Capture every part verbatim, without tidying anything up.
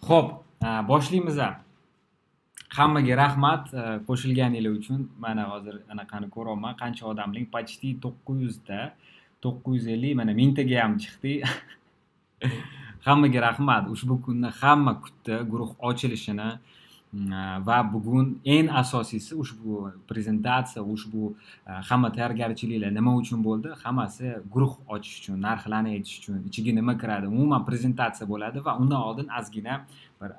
Xo'p, boshlaymiz. Hammaga rahmat qo'shilganingiz uchun. Mana hozir anaqani ko'ryapman. Qancha odamlik? Почти to'qqiz yuz ta, to'qqiz yuz ellik, mana mingtaga ham chiqdik. Hammaga rahmat. Ushbu kunni hamma kutdi, guruh ochilishini va bugun eng asosiysi ushbu prezentatsiya, ushbu hamma tayyorgarchiliklar nima uchun bo'ldi? Hammasi guruh ochish uchun, narxlarni aytish uchun, ichiga nima kiradi, umuman prezentatsiya bo'ladi va undan oldin ozgina bir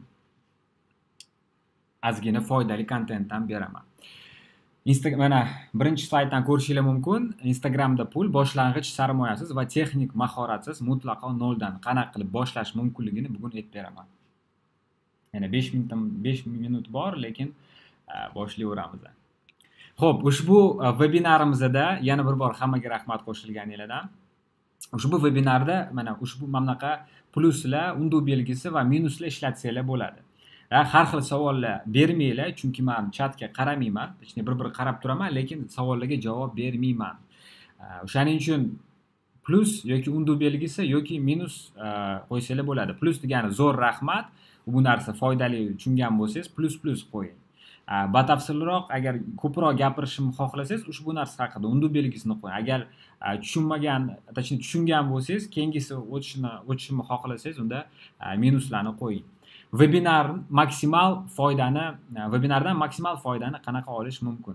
ozgina foydali kontentdan beraman. Instagram mana birinchi slayddan ko'rishingiz mumkin. Instagramda pul boshlang'ich sarmoyasiz va texnik mahoratsiz mutlaqo noldan qanaqa qilib boshlash mumkinligini bugun aytib beraman. Yana besh minut besh minut bor, lekin boshlayveramiz. Xo'p, ushbu webinarimizda yana bir bor hammaga rahmat qo'shilganingizdan. Ushbu webinarda mana ushbu mamlaqa pluslar, undu belgisi va minuslar ishlatsanglar bo'ladi. Har xil savollar bermanglar, chunki men chatga qaramayman, hech bir-bir qarab turaman, lekin savollarga javob bermayman. O'shaning uchun plus yoki undu belgisi yoki minus qo'ysanglar bo'ladi. Plus degani zo'r rahmat, bu narsa foydali tushungan bo'lsangiz plus plus qo'ying. Batafsilroq agar ko'proq gapirishimni xohlasangiz ushbu narsa haqida undu belgisini qo'ying. Agar tushunmagan, точнее tushungan bo'lsangiz, keyingisi o'tishni o'tishimni xohlasangiz unda minuslarni qo'ying. Webinar maksimal foydani, webinardan maksimal foydani qanaqa olish mumkin?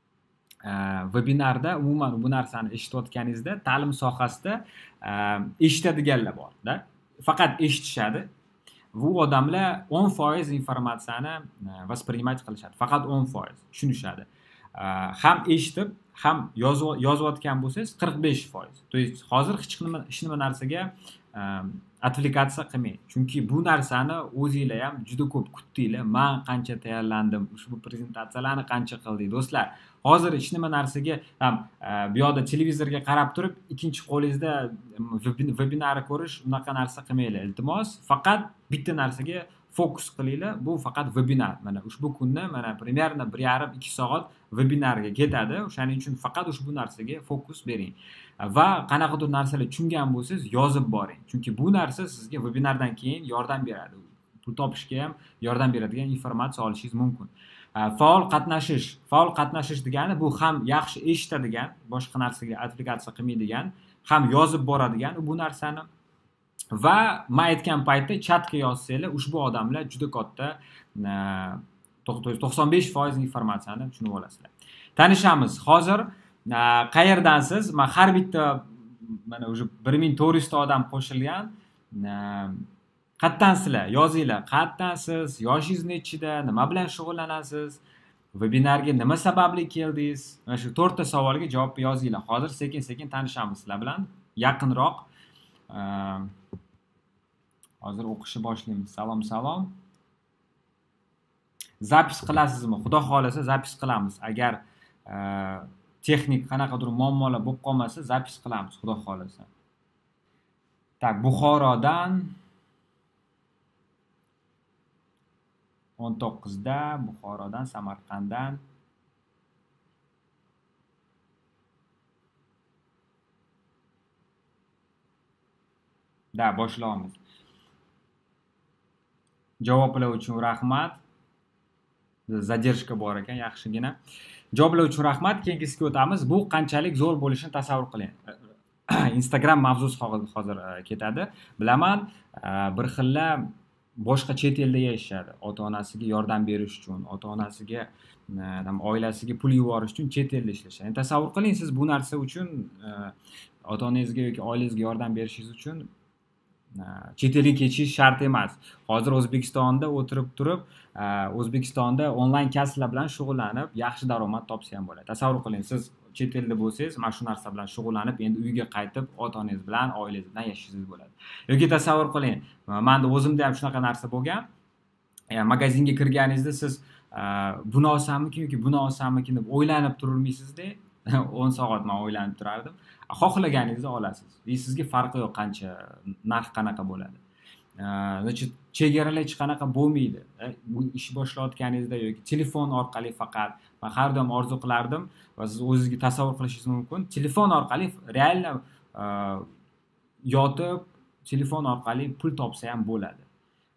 Webinarda umuman bu narsani eshitayotganingizda ta'lim sohasida eshitadiganlar bor-da. Faqat eshitishadi. Bu odamlar o'n foiz informatsiyani vоспринимать qilishadi. Faqat o'n foiz tushunishadi. Ham eshitib, ham yozayotgan bo'lsangiz qirq besh foiz. То есть hozir hech nima hech nima narsaga atplikatsiya qilmang. Chunki bu narsani o'zingizlar ham juda ko'p kutdinglar. Men qancha tayyorlandim, ushbu prezentatsiyalarni qancha qildik. Do'stlar, hozir hech nima narsaga ham bu yoqda televizorga qarab turib, ikkinchi qo'lingizda webinarni ko'rish, unaqa narsa qilmanglar. Iltimos, faqat bitta narsaga fokus qilinglar. Bu faqat webinar. Mana ushbu kunni mana примерно bir yarim ikki soat webinarga ketadi. O'shaning uchun faqat ushbu narsaga fokus bering. Va qanaqadir narsalar tushungan bo'lsangiz yozib boring. Chunki bu narsa sizga webinardan keyin yordam beradi. Pul topishga ham yordam beradigan informatsiya olishingiz mumkin. Faol qatnashish. Faol qatnashish degani bu ham yaxshi eshitadigan, boshqa narsaga atplikatsiya qilmaydigan, ham yozib boradigan bu narsani. Va men aytgan paytda chatga yozsanglar, ushbu odamlar juda katta to'qson besh foiz informatsiyani tushunib olasizlar. Tanishamiz. Hozir qayerdansiz? Men har bitta mana o'sha bir ming to'rt yuz ta odam qo'shilgan. Qayerdansizlar? Yozinglar. Qayerdansiz? Yoshingiz nechida? Nima bilan shug'ullanasiz? Webinarga nima sababli keldingiz? Mana shu to'rtta savolga javob yozinglar. Hozir sekin-sekin tanishamiz sizlar bilan. Yaqinroq hozir o'qishni boshlaymiz. Salom, salom. Zapis qilasizmi? Xudo xolasa zapis qilamiz. Agar texnik qanaqadir muammolar bo'lib qolmasa, zapis qilamiz, xudo xolasa. Tak, Buxorodan o'n to'qqizda, Buxorodan, Samarqanddan. Da, boshlaymiz. Javoblar uchun rahmat. Zadержка bor ekan, yaxshigina. Javoblar uchun rahmat. Keyingisiga o'tamiz. Bu qanchalik zo'r bo'lishini tasavvur qiling. Instagram mavzusi hozir ketadi. Bilaman, bir xilla boshqa chet elda yashashadi. Ota-onasiga yordam berish uchun, ota-onasiga, oilasiga pul yuborish uchun chet elda ishlashadi. Tasavvur qiling, siz bu narsa uchun ota-onangizga yoki oilangizga yordam berishingiz uchun chet elga ketish shart emas. Hozir O'zbekistonda o'tirib turib, O'zbekistonda onlayn kasblar bilan shug'ullanib, yaxshi daromad topsa ham bo'ladi. Tasavvur qiling, siz chet elda bo'lsangiz, mana shu narsa bilan shug'ullanib, endi uyga qaytib, ota-onangiz bilan, oilangiz bilan yashashingiz bo'ladi. Yoki tasavvur qiling, menda o'zimda ham shunaqa narsa bo'lgan. Magazinga kirganingizda siz buni olsammikin yoki buni olsammikin deb o'ylanib turolmaysizda. o'n soat men o'ylanib turardim. Xohlaganingizda olasiz. Va sizga farqi yo'q qancha narx qanaqa bo'ladi. Значит, chegaralar hech qanaqa bo'lmaydi. Bu ish boshlayotganingizda yoki telefon orqali faqat men har doim orzu qilardim va siz o'zingizga tasavvur qilishingiz mumkin. Telefon orqali realno yotib telefon orqali pul topsa ham bo'ladi.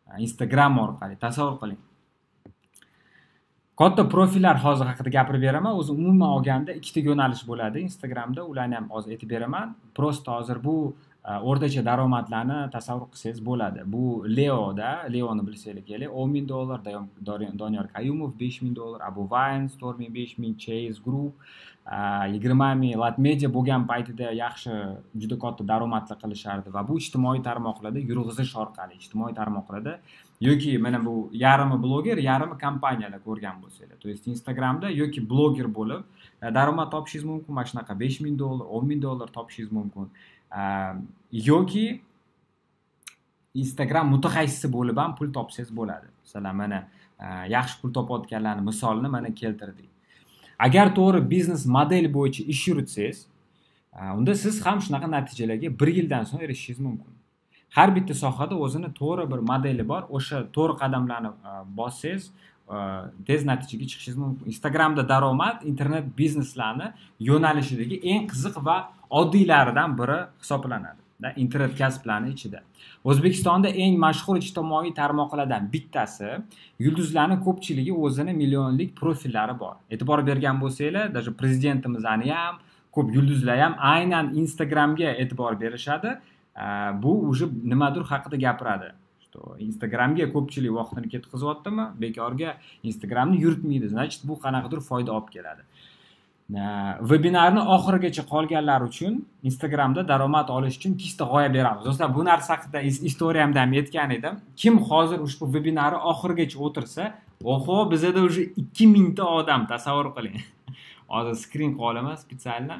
Instagram orqali. Tasavvur qiling. Katta profillar hozir haqida gapirib beraman. O'zi umuman olganda ikkita yo'nalish bo'ladi Instagramda. Ularni ham hozir aytib beraman. Prosta hozir bu o'rtacha daromadlarni tasavvur qilsangiz bo'ladi. Bu Leoda, Leoni bilsanglar kerak, o'n ming dollar, Doniyor Qayumov besh ming dollar, Abu Vayn, Stormy besh ming, Chase Group yigirma ming, Latmedia bo'lgan paytida yaxshi, juda katta daromadlar qilishardi va bu ijtimoiy tarmoqlarda yurg'izish orqali, ijtimoiy tarmoqlarda yoki mana bu yarimi bloger, yarimi kompaniyalar ko'rgan bo'lsanglar. To есть Instagramda yoki bloger bo'lib daromad topishingiz mumkin, mana shunaqa besh ming dollar, o'n ming dollar topishingiz mumkin. Yoki Instagram mutaxassisi bo'lib ham pul topsangiz bo'ladi. Masalan, mana yaxshi pul topayotganlarning misolini mana keltirdik. Agar to'g'ri biznes model bo'yicha ish yuritsangiz, unda siz ham shunaqa natijalarga bir yildan so'ng erishishingiz mumkin. Har bitta sohada o'zini to'g'ri bir modeli bor. O'sha to'g'ri qadamlarni bossangiz, tez natijaga chiqishingiz mumkin. Instagramda daromad internet bizneslarni yo'nalishidagi eng qiziq va oddiylaridan biri hisoblanadi. Internet kasblarning ichida. O'zbekistonda eng mashhur ijtimoiy tarmoqlardan bittasi, yulduzlarning ko'pchiligi o'zini millionlik profillari bor. E'tibor bergan bo'lsanglar, даже prezidentimizning ham, ko'p yulduzlar ham aynan Instagramga e'tibor berishadi. Bu уже nimadir haqida gapiradi. Instagramga ko'pchilik vaqtini ketkazyaptimi? Bekorga Instagramni yuritmaydi. Значит, bu qanaqadir foyda olib keladi. Webinarni oxirigacha qolganlar uchun Instagramda daromad olish uchun ikkita g'oya beramiz. Do'stlar, bu narsa haqida istoriyamda ham aytgan edim. Kim hozir ushbu webinarni oxirigacha o'tirsa, oho, bizda уже ikki ming ta odam, tasavvur qiling. Hozir screen qolaman spesialni.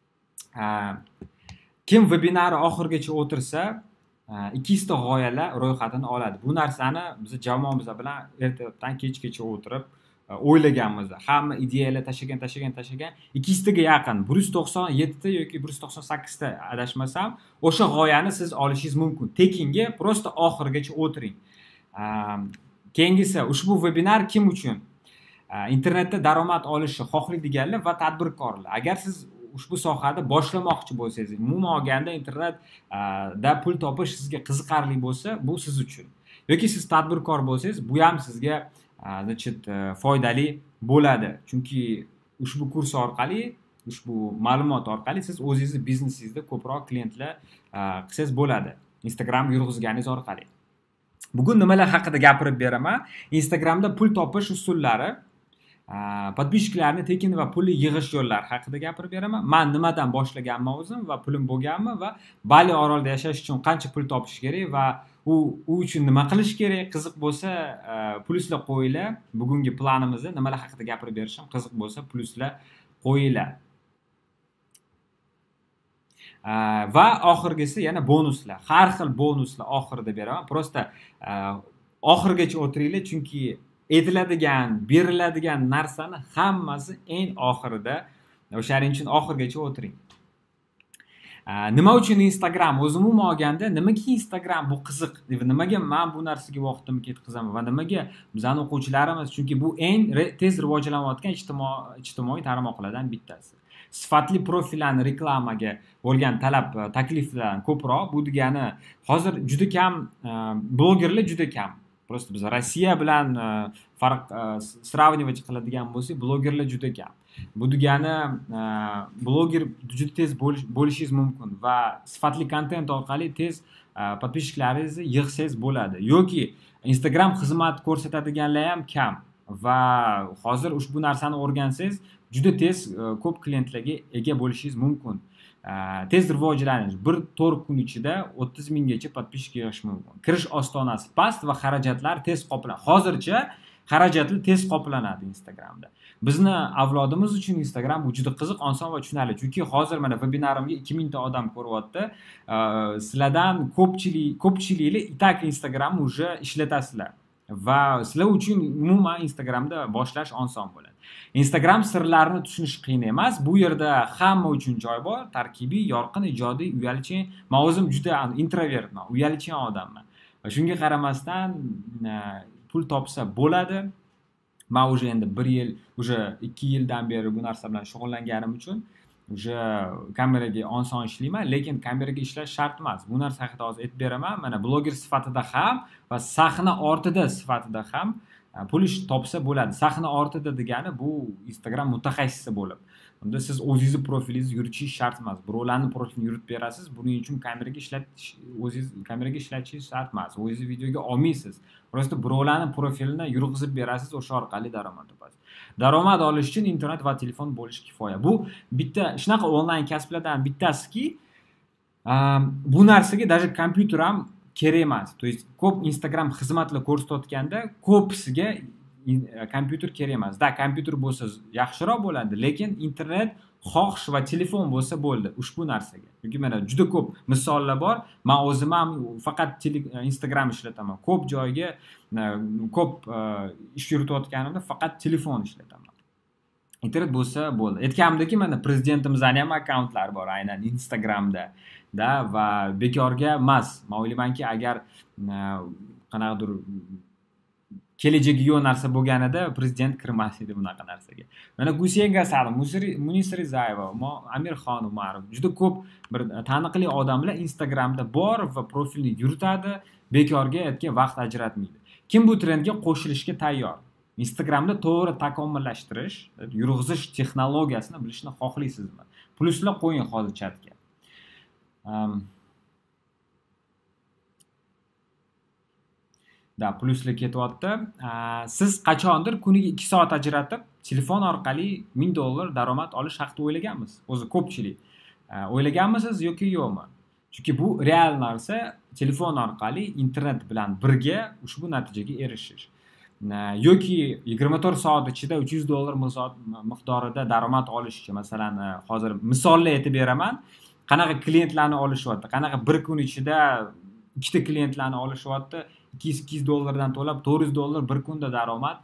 Kim webinarni oxirigacha o'tirsa, ikkita g'oyalar ro'yxatini oladi. Bu narsani biz jamoamiz bilan ertadan kechgacha o'tirib o'ylaganmiz. Hamma ideyalar tashagan, tashagan, tashagan. ikkitaga yaqin, bir yuz to'qson yetti ta yoki bir yuz to'qson sakkiz ta adashmasam, o'sha g'oyani siz olishingiz mumkin. Tekinga, prosta oxirigacha o'tiring. Keyingisi, ushbu webinar kim uchun? Internetda daromad olishni xohlaydiganlar va tadbirkorlar. Agar siz ushbu sohada boshlamoqchi bo'lsangiz, umuman olganda internetda pul topish sizga qiziqarli bo'lsa, bu siz uchun. Yoki siz tadbirkor bo'lsangiz, bu ham sizga значит foydali bo'ladi. Chunki ushbu kurs orqali, ushbu ma'lumot orqali siz o'zingizning biznesingizda ko'proq klientlar qilsangiz bo'ladi. Instagram yurg'izganingiz orqali. Bugun nimalar haqida gapirib beraman? Instagramda pul topish usullari, podpishchilarni tekin va pulli yig'ish yo'llari haqida gapirib beraman. Men nimadan boshlaganman o'zim va pulim bo'lganmi va Bali orolida yashash uchun qancha pul topish kerak va u u uchun nima qilish kerak? Qiziq bo'lsa, pluslar qo'yinglar. Bugungi planimizni nimalar haqida gapirib berishim qiziq bo'lsa, pluslar qo'yinglar. Va oxirgisi yana bonuslar. Har xil bonuslar oxirida beraman. Prosta oxirgacha o'tiringlar, chunki aytiladigan, beriladigan narsani hammasi eng oxirida. O'shaning uchun oxirgacha o'tiring. Nima uchun Instagram? O'zim umuman olganda, nimaga Instagram bu qiziq? Nimaga men bu narsaga vaqtimni ketkazaman va nimaga bizning o'quvchilarimiz? Chunki bu eng tez rivojlanayotgan ijtimoiy tarmoqlardan bittasi. Sifatli profillarni reklamaga bo'lgan talab, takliflar ko'proq. Bu degani hozir juda kam blogerlar juda kam. Prosta biz Rossiya bilan farq сравнивать qiladigan bo'lsak, blogerlar juda kam. Bu degani bloger juda tez bo'lishingiz mumkin va sifatli kontent orqali tez podpishchiklaringizni yig'sangiz bo'ladi. Yoki Instagram xizmat ko'rsatadiganlar ham kam va hozir ushbu narsani o'rgansangiz, juda tez ko'p klientlarga ega bo'lishingiz mumkin. Tez rivojlanish bir to'rt kun ichida o'ttiz minggacha podpishchik yig'ish mumkin. Kirish ostonasi past va xarajatlar tez qoplanadi. Hozircha xarajatlar tez qoplanadi Instagramda. Bizni avlodimiz uchun Instagram bu juda qiziq, oson va tushunarli. Chunki hozir mana webinarimga ikki ming ta odam ko'ryapti. Sizlardan ko'pchilik, ko'pchiliklar itak Instagram уже ishlatasizlar. Va sizlar uchun umuman Instagramda boshlash oson bo'ladi. Instagram sirlarini tushunish qiyin emas. Bu yerda hamma uchun joy bor. Tarkibiy, yorqin, ijodiy, uyalchan. Men o'zim juda introvertman, uyalchan odamman. Va shunga qaramasdan pul topsa bo'ladi. Men уже endi bir yil, уже ikki yildan beri bu narsa bilan shug'ullanganim uchun o'sha kameraga oson ishlayman, lekin kameraga ishlash shart emas. Bu narsa haqida hozir aytib beraman. Mana bloger sifatida ham va sahna ortida sifatida ham pul ish topsa bo'ladi. Sahna ortida degani bu Instagram mutaxassisi bo'lib. Unda siz o'zingizni profilingizni yuritishingiz shart emas. Birovlarning profilini yuritib berasiz. Buning uchun kameraga ishlatish, o'zingiz kameraga ishlatishingiz shart emas. O'zingizni videoga olmaysiz. Prosta birovlarning profilini yurg'izib berasiz, o'sha orqali daromad topasiz. Daromad olish uchun internet va telefon bo'lishi kifoya. Bu bitta shunaqa onlayn kasblardan bittasiki, bu narsaga даже kompyuter ham kerak emas. То есть ko'p Instagram xizmatlar ko'rsatayotganda ko'pisiga kompyuter kerak emas. Da, kompyuter bo'lsa yaxshiroq bo'ladi, lekin internet, xohish va telefon bo'lsa bo'ldi ushbu narsaga. Chunki mana juda ko'p misollar bor. Men o'zim ham faqat Instagram ishlataman. Ko'p joyga ko'p ish yuritayotganimda faqat telefon ishlataman. Internet bo'lsa bo'ldi. Aytganimdek, mana prezidentimizning ham akkauntlari bor aynan Instagramda. Da va bekorga emas. Men o'ylaymanki, agar qanaqadir kelajagi yo'q narsa bo'lganida prezident kirmas edi bunaqa narsaga. Mana Gusenga Salim, Munisa Rizayeva, Amirxon Umarov, juda ko'p bir taniqli odamlar Instagramda bor va profilni yuritadi, bekorga aytga vaqt ajratmaydi. Kim bu trendga qo'shilishga tayyor? Instagramda to'g'ri takomillashtirish, yurg'izish texnologiyasini bilishni xohlaysizmi? Pluslar qo'ying hozir chatga. Da, pluslar ketyapti. Siz qachondir kuniga ikki soat ajratib, telefon orqali ming dollar daromad olish haqida o'ylaganmisiz? O'zi ko'pchilik o'ylaganmisiz yoki yo'qmi? Chunki bu real narsa, telefon orqali internet bilan birga ushbu natijaga erishish. Yoki yigirma to'rt soat ichida uch yuz dollar miqdorida daromad olishga, masalan, hozir misollar aytib beraman. Qanaqa klientlarni olishyapti? Qanaqa bir kun ichida ikkita klientlarni olishyapti? ikki yuz dollardan to'lab to'rt yuz dollar bir kunda daromad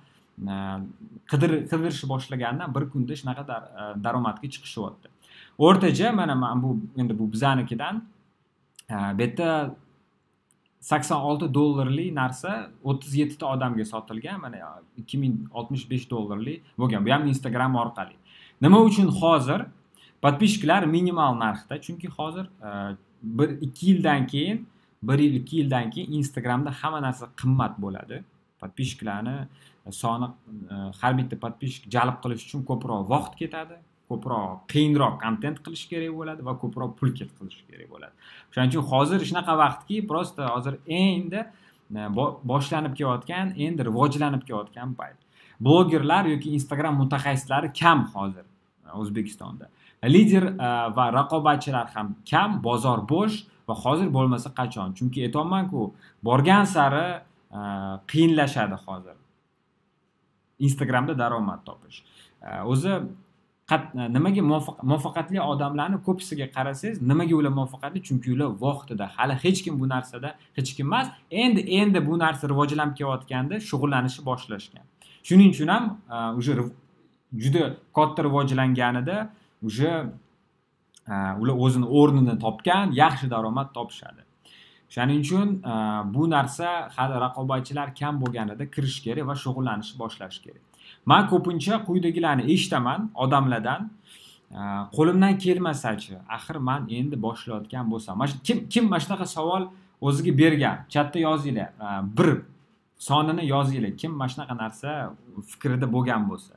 qidirishni boshlagandan bir kunda shunaqa daromadga chiqishyapti. O'rtacha mana men bu endi bu bizanikidan bu yerda sakson olti dollarlik narsa o'ttiz yetti ta odamga sotilgan, mana ikki ming oltmish besh dollarlik bo'lgan. Bu ham Instagram orqali. Nima uchun hozir podpishkalar minimal narxda? Chunki hozir bir ikki yildan keyin bir yil ikki yildan keyin Instagramda hamma narsa qimmat bo'ladi. Podpishkalarni soni har bitta podpishka jalb qilish uchun ko'proq vaqt ketadi, ko'proq qiyinroq kontent qilish kerak bo'ladi va ko'proq pul ketqilish kerak bo'ladi. Shuning uchun hozir shunaqa vaqtki, prosta hozir endi boshlanib kelayotgan, endi rivojlanib kelayotgan payt. Blogerlar yoki Instagram mutaxassislari kam hozir O'zbekistonda. Lider va raqobatchilar ham kam, bozor bo'sh. Va hozir bo'lmasa qachon? Chunki aytayapman-ku, borgan sari qiyinlashadi hozir Instagramda daromad topish. O'zi nimaga muvaffaqiyatli odamlarni ko'pisiga qarasangiz, nimaga ular muvaffaqiyatli? Chunki ular vaqtida, hali hech kim bu narsada, hech kim emas, endi endi bu narsa rivojlanib kelayotganda shug'ullanishni boshlashgan. Shuning uchun ham o'sha juda katta rivojlanganida o'sha ular o'zini o'rnini topgan, yaxshi daromad topishadi. Shuning uchun bu narsa hali raqobatchilar kam bo'lganida kirish kerak va shug'ullanishni boshlash kerak. Men ko'pincha quyidagilarni eshitaman odamlardan, qo'limdan kelmasa-chi, axir men endi boshlayotgan bo'lsam. Kim kim mana shunaqa savol o'ziga bergan? Chatda yozinglar. Bir sonini yozinglar. Kim mana shunaqa narsa fikrida bo'lgan bo'lsa.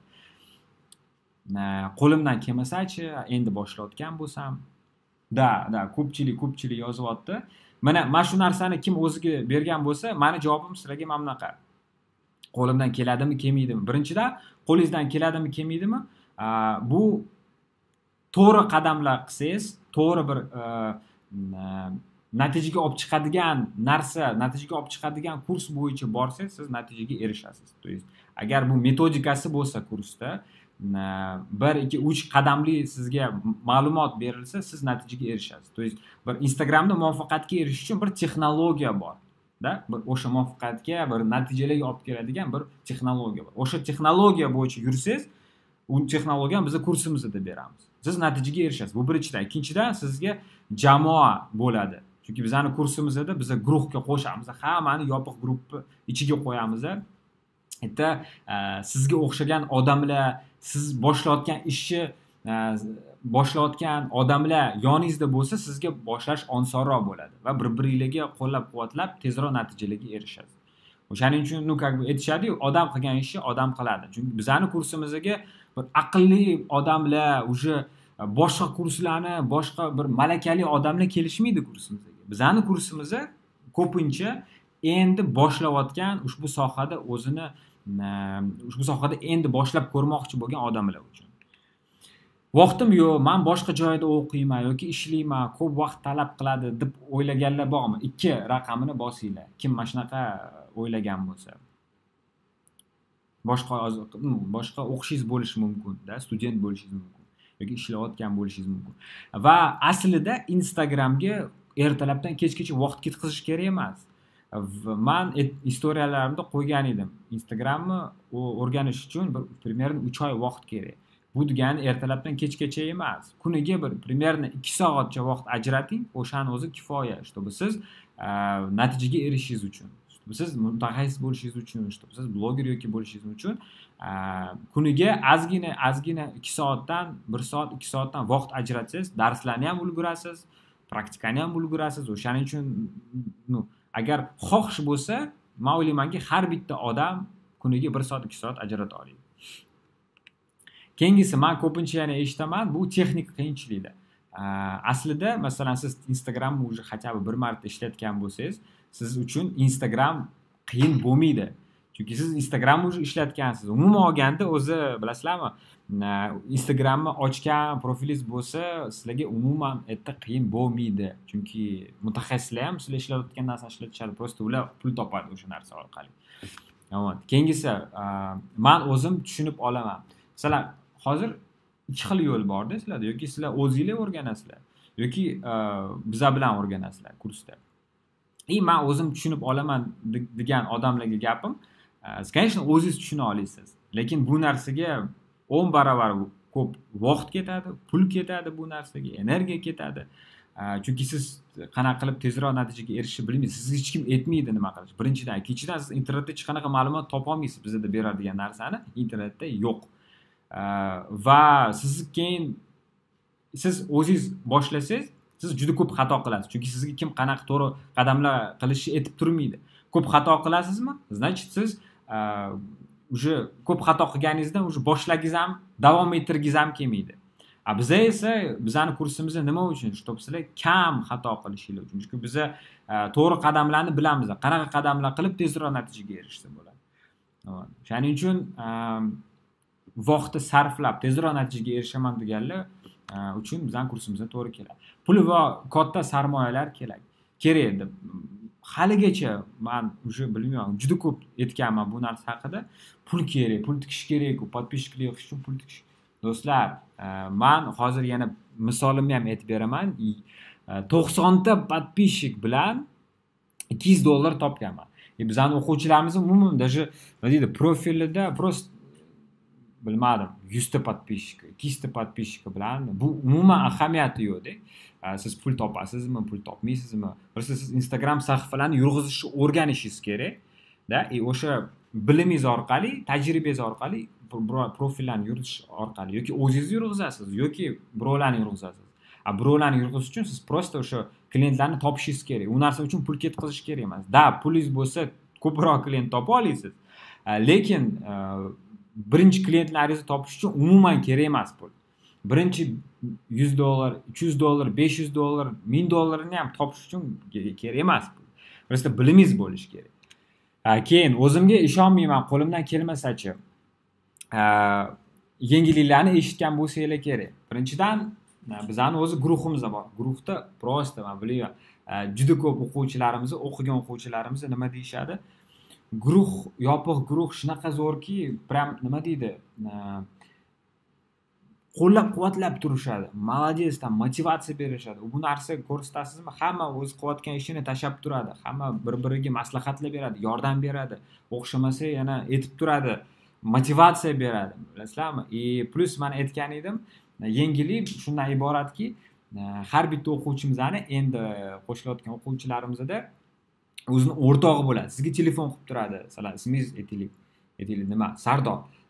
Qo'limdan kelmasa-chi, endi boshlayotgan bo'lsam. Da, da, ko'pchilik ko'pchilik yozyapti. Mana mana shu narsani kim o'ziga bergan bo'lsa, meni javobim sizlarga mana bunaqa. Qo'limdan keladimi, kelmaydimi? Birinchidan, qo'lingizdan keladimi, kelmaydimi? Bu to'g'ri qadamlar qilsangiz, to'g'ri bir natijaga olib chiqadigan narsa, natijaga olib chiqadigan kurs bo'yicha borsangiz, siz natijaga erishasiz. To есть, agar bu metodikasi bo'lsa kursda, bir ikki uch qadamli sizga ma'lumot berilsa, siz natijaga erishasiz. To есть, bir Instagramda muvaffaqiyatga erishish uchun bir texnologiya bor. Da, bir o'sha muvaffaqiyatga, bir natijalarga olib keladigan bir texnologiya bor. O'sha texnologiya bo'yicha yursangiz, u texnologiyani biz kursimizda beramiz. Siz natijaga erishasiz. Bu birinchidan. Ikkinchidan, sizga jamoa bo'ladi. Chunki bizning kursimizda biz guruhga qo'shamiz. Hammani yopiq guruhni ichiga qo'yamiz. Bitta sizga o'xshagan odamlar, siz boshlayotgan ishni boshlayotgan odamlar yoningizda bo'lsa, sizga boshlash osonroq bo'ladi va bir-biringizga qo'llab-quvvatlab tezroq natijalarga erishasiz. O'shaning uchun, ну, как бы aytishadi-yu, odam qilgan ishni odam qiladi. Chunki bizning kursimizga bir aqlli odamlar, uje boshqa kurslarni, boshqa bir malakali odamlar kelishmaydi kursimizga. Bizning kursimizga ko'pincha endi boshlayotgan, ushbu sohada o'zini ushbu sohada endi boshlab ko'rmoqchi bo'lgan odamlar uchun. Vaqtim yo'q, men boshqa joyda o'qiyman yoki ishlayman, ko'p vaqt talab qiladi deb o'ylaganlar bormi? ikki raqamini bosinglar. Kim mana shunaqa o'ylagan bo'lsa. Boshqa boshqa o'qishingiz bo'lishi mumkin-da, student bo'lishingiz mumkin yoki ishlayotgan bo'lishingiz mumkin. Va aslida Instagramga ertalabdan kechgacha vaqt ketkazish kerak emas. Men istoriyalarimda qo'ygan edim. Instagramni o'rganish uchun bir примерно uch oy vaqt kerak. Bu degani ertalabdan kechgacha emas. Kuniga bir примерно ikki soatcha vaqt ajrating, o'shani o'zi kifoya, чтобы siz natijaga erishishingiz uchun. Siz mutaxassis bo'lishingiz uchun, siz bloger yoki bo'lishingiz uchun kuniga ozgina ozgina ikki soatdan bir soat ikki soatdan vaqt ajratsangiz, darslarni ham ulgurasiz, praktikani ham ulgurasiz. O'shaning uchun, ну, agar xohish bo'lsa, men o'ylaymanki, har bitta odam kuniga bir soat ikki soat ajrata oladi. Keyingisi, men ko'pincha yana eshitaman, bu texnik qiyinchiliklar. Aslida, masalan, siz Instagramni уже хотя бы bir marta ishlatgan bo'lsangiz, siz uchun Instagram qiyin bo'lmaydi. Chunki siz Instagramni уже ishlatgansiz. Umuman olganda, o'zi bilasizlarmi, Instagramni ochgan profilingiz bo'lsa, sizlarga umuman erta qiyin bo'lmaydi. Chunki mutaxassislar ham sizlar ishlayotgan narsani ishlatishadi, просто ular pul topadi o'sha narsa orqali. Tamam. Keyingisi, men o'zim tushunib olaman. Masalan, hozir ikki xil yo'l borda sizlarda, yoki sizlar o'zingizlar o'rganasizlar, yoki bizlar bilan o'rganasizlar kursda. И men o'zim tushunib olaman degan odamlarga gapim, siz, конечно, o'zingiz tushuna olasiz, lekin bu narsaga o'n barobar ko'p vaqt ketadi, pul ketadi bu narsaga, energiya ketadi. Chunki siz qanaqa qilib tezroq natijaga erishishni bilmaysiz. Sizga hech kim aytmaydi nima qilish. Birinchidan, ikkinchidan, siz internetda hech qanaqa ma'lumot topa olmaysiz. Bizda beradigan narsani internetda yo'q. Va siz keyin siz o'zingiz boshlasangiz, siz juda ko'p xato qilasiz. Chunki sizga kim qanaqa to'g'ri qadamlar qilishni aytib turmaydi. Ko'p xato qilasizmi? Значит, siz уже ko'p xato qilganingizdan уже boshlagingiz ham, davom ettirgingiz ham kelmaydi. A biza esa bizning kursimizda nima uchun? Чтобы sizlar kam xato qilishinglar uchun. Chunki biz to'g'ri qadamlarni bilamiz. Qanaqa qadamlar qilib tezroq natijaga erishsa bo'ladi. Shuning uchun vaqtni sarflab tezroq natijaga erishaman deganlar uchun bizning kursimizga to'g'ri keladi. Pul va katta sarmoyalar kerak. Kerak deb haligacha men уже bilmayman, juda ko'p aytganman bu narsa haqida. Pul kerak, pul tikish kerak, podpishchilik qilish uchun pul tikish. Do'stlar, men hozir yana misolimni ham aytib beraman. to'qson ta podpishchik bilan ikki yuz dollar topganman. E bizning o'quvchilarimiz umuman даже, nima deydi, profilida просто bilmadim, yuz ta podpishchik, ikki yuz ta podpishchik bilan bu umuman ahamiyati yo'q-da. Siz pul topasizmi, pul topmaysizmi? Просто siz Instagram sahifalarini yurg'izishni o'rganishingiz kerak-da. E o'sha bilimingiz orqali, tajribangiz orqali profillarni yuritish orqali yoki o'zingiz yurg'izasiz yoki birovlarni yurg'izasiz. A birovlarni yurg'izish uchun siz просто o'sha klientlarni topishingiz kerak. U narsa uchun pul ketkazish kerak emas. Da, pulingiz bo'lsa, ko'proq klient topa olasiz. Lekin birinchi klientlaringizni topish uchun umuman kerak emas pul. Birinchi yuz dollar, uch yuz dollar, besh yuz dollar, ming dollarni ham topish uchun kerak emas pul. Просто bilimingiz bo'lishi kerak. Keyin o'zimga ishonmayman, qo'limdan kelmasa-chi, yangiliklarni eshitgan bo'lsanglar kerak. Birinchidan, bizning o'zi guruhimiz bor. Guruhda просто men bilaman, juda ko'p o'quvchilarimiz, o'qigan o'quvchilarimiz nima deyshadi? Guruh, yopiq guruh shunaqa zo'rki, prям nima deydi? Qo'llab-quvvatlab turishadi. Молодец, tam motivatsiya berishadi. Bu narsa ko'rsatasizmi? Hamma o'z qilayotgan ishini tashab turadi. Hamma bir-biriga maslahatlar beradi, yordam beradi. O'xshamasa yana aytib turadi, motivatsiya beradi. Bilasizlarmi? E plus men aytgan edim, yangilik shundan iboratki, har bitta o'quvchimizning endi qo'shilayotgan o'quvchilarimizda o'zini o'rtog'i bo'ladi. Sizga telefon qilib turadi. Masalan, ismingiz aytaylik. Aytaylik nima? Sardor.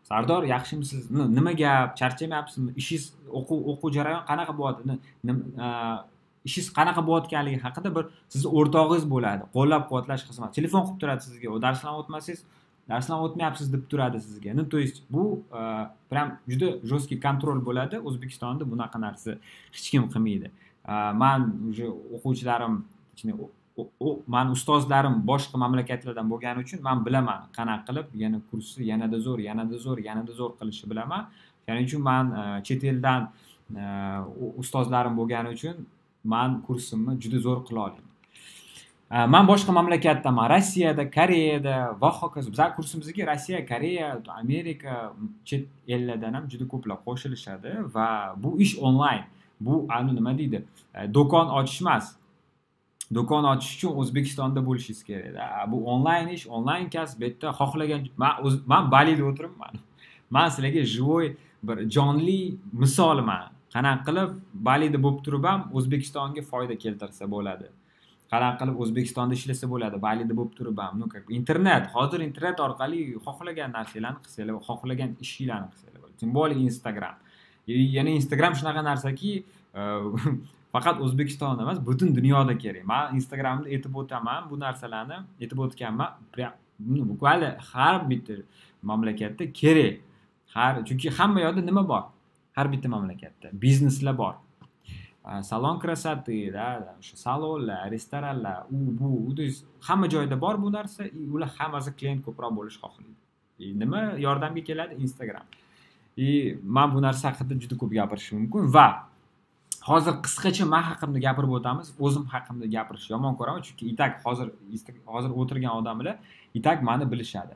Sardor, yaxshimisiz? Nima gap? Charchamayapsizmi? Ishingiz, o'quv o'quv jarayoni qanaqa bo'lyapti? Ishingiz qanaqa bo'layotganligi haqida bir sizni o'rtog'ingiz bo'ladi. Qo'llab-quvvatlash xizmati. Telefon qilib turadi sizga. O darsdan o'tmasangiz, darsdan o'tmayapsiz deb turadi sizga. Ну, то есть bu prям juda жесткий kontrol bo'ladi. O'zbekistonda bunaqa narsa hech kim qilmaydi. Men уже o'quvchilarim, men ustozlarim boshqa mamlakatlardan bo'lgani uchun men bilaman qanaqa qilib yana kursni yanada zo'r, yanada zo'r, yanada zo'r qilishni bilaman. Shuning uchun men chet eldan ustozlarim bo'lgani uchun men kursimni juda zo'r qila olaman. Men boshqa mamlakatdaman, Rossiyada, Koreyada va hokazo. Bizning kursimizga Rossiya, Koreya, Amerika, chet ellardan ham juda ko'plar qo'shilishadi va bu ish onlayn. Bu ani nima deydi? Do'kon ochish emas. Do'kon ochish uchun O'zbekistonda bo'lishingiz kerak. Bu onlayn ish, onlayn kasb. Bu yerda xohlagan men men Balida o'tiribman. Men sizlarga живой bir jonli misoliman. Qanaqa qilib Balida bo'lib turib ham O'zbekistonga foyda keltirsa bo'ladi. Qanaqa qilib O'zbekistonda ishlasa bo'ladi, Balida bo'lib turib ham. Ну, как internet, hozir internet orqali xohlagan narsalarni qilsanglar, xohlagan ishinglarni qilsanglar bo'ladi. Тем более Instagram. Ya'ni Instagram shunaqa narsaki, faqat O'zbekistonda emas, butun dunyoda kerak. Men Instagramda aytib o'taman, bu narsalarni aytib o'tganman. Bukvalni har bitta mamlakatda kerak. Har, chunki hamma yoqda nima bor? Har bitta mamlakatda bizneslar bor. Salon krasoti, da, o'sha salonlar, restoranlar, u bu, hamma joyda bor bu narsa. Ular hammasi klient ko'proq bo'lish xohlaydi. Nima yordamga keladi? Instagram. E, men bu narsa haqida juda ko'p gapirishim mumkin va hozir qisqacha men haqimda gapirib o'tamiz. O'zim haqimda gapirish yomon ko'raman, chunki itak hozir hozir o'tirgan odamlar itak meni bilishadi.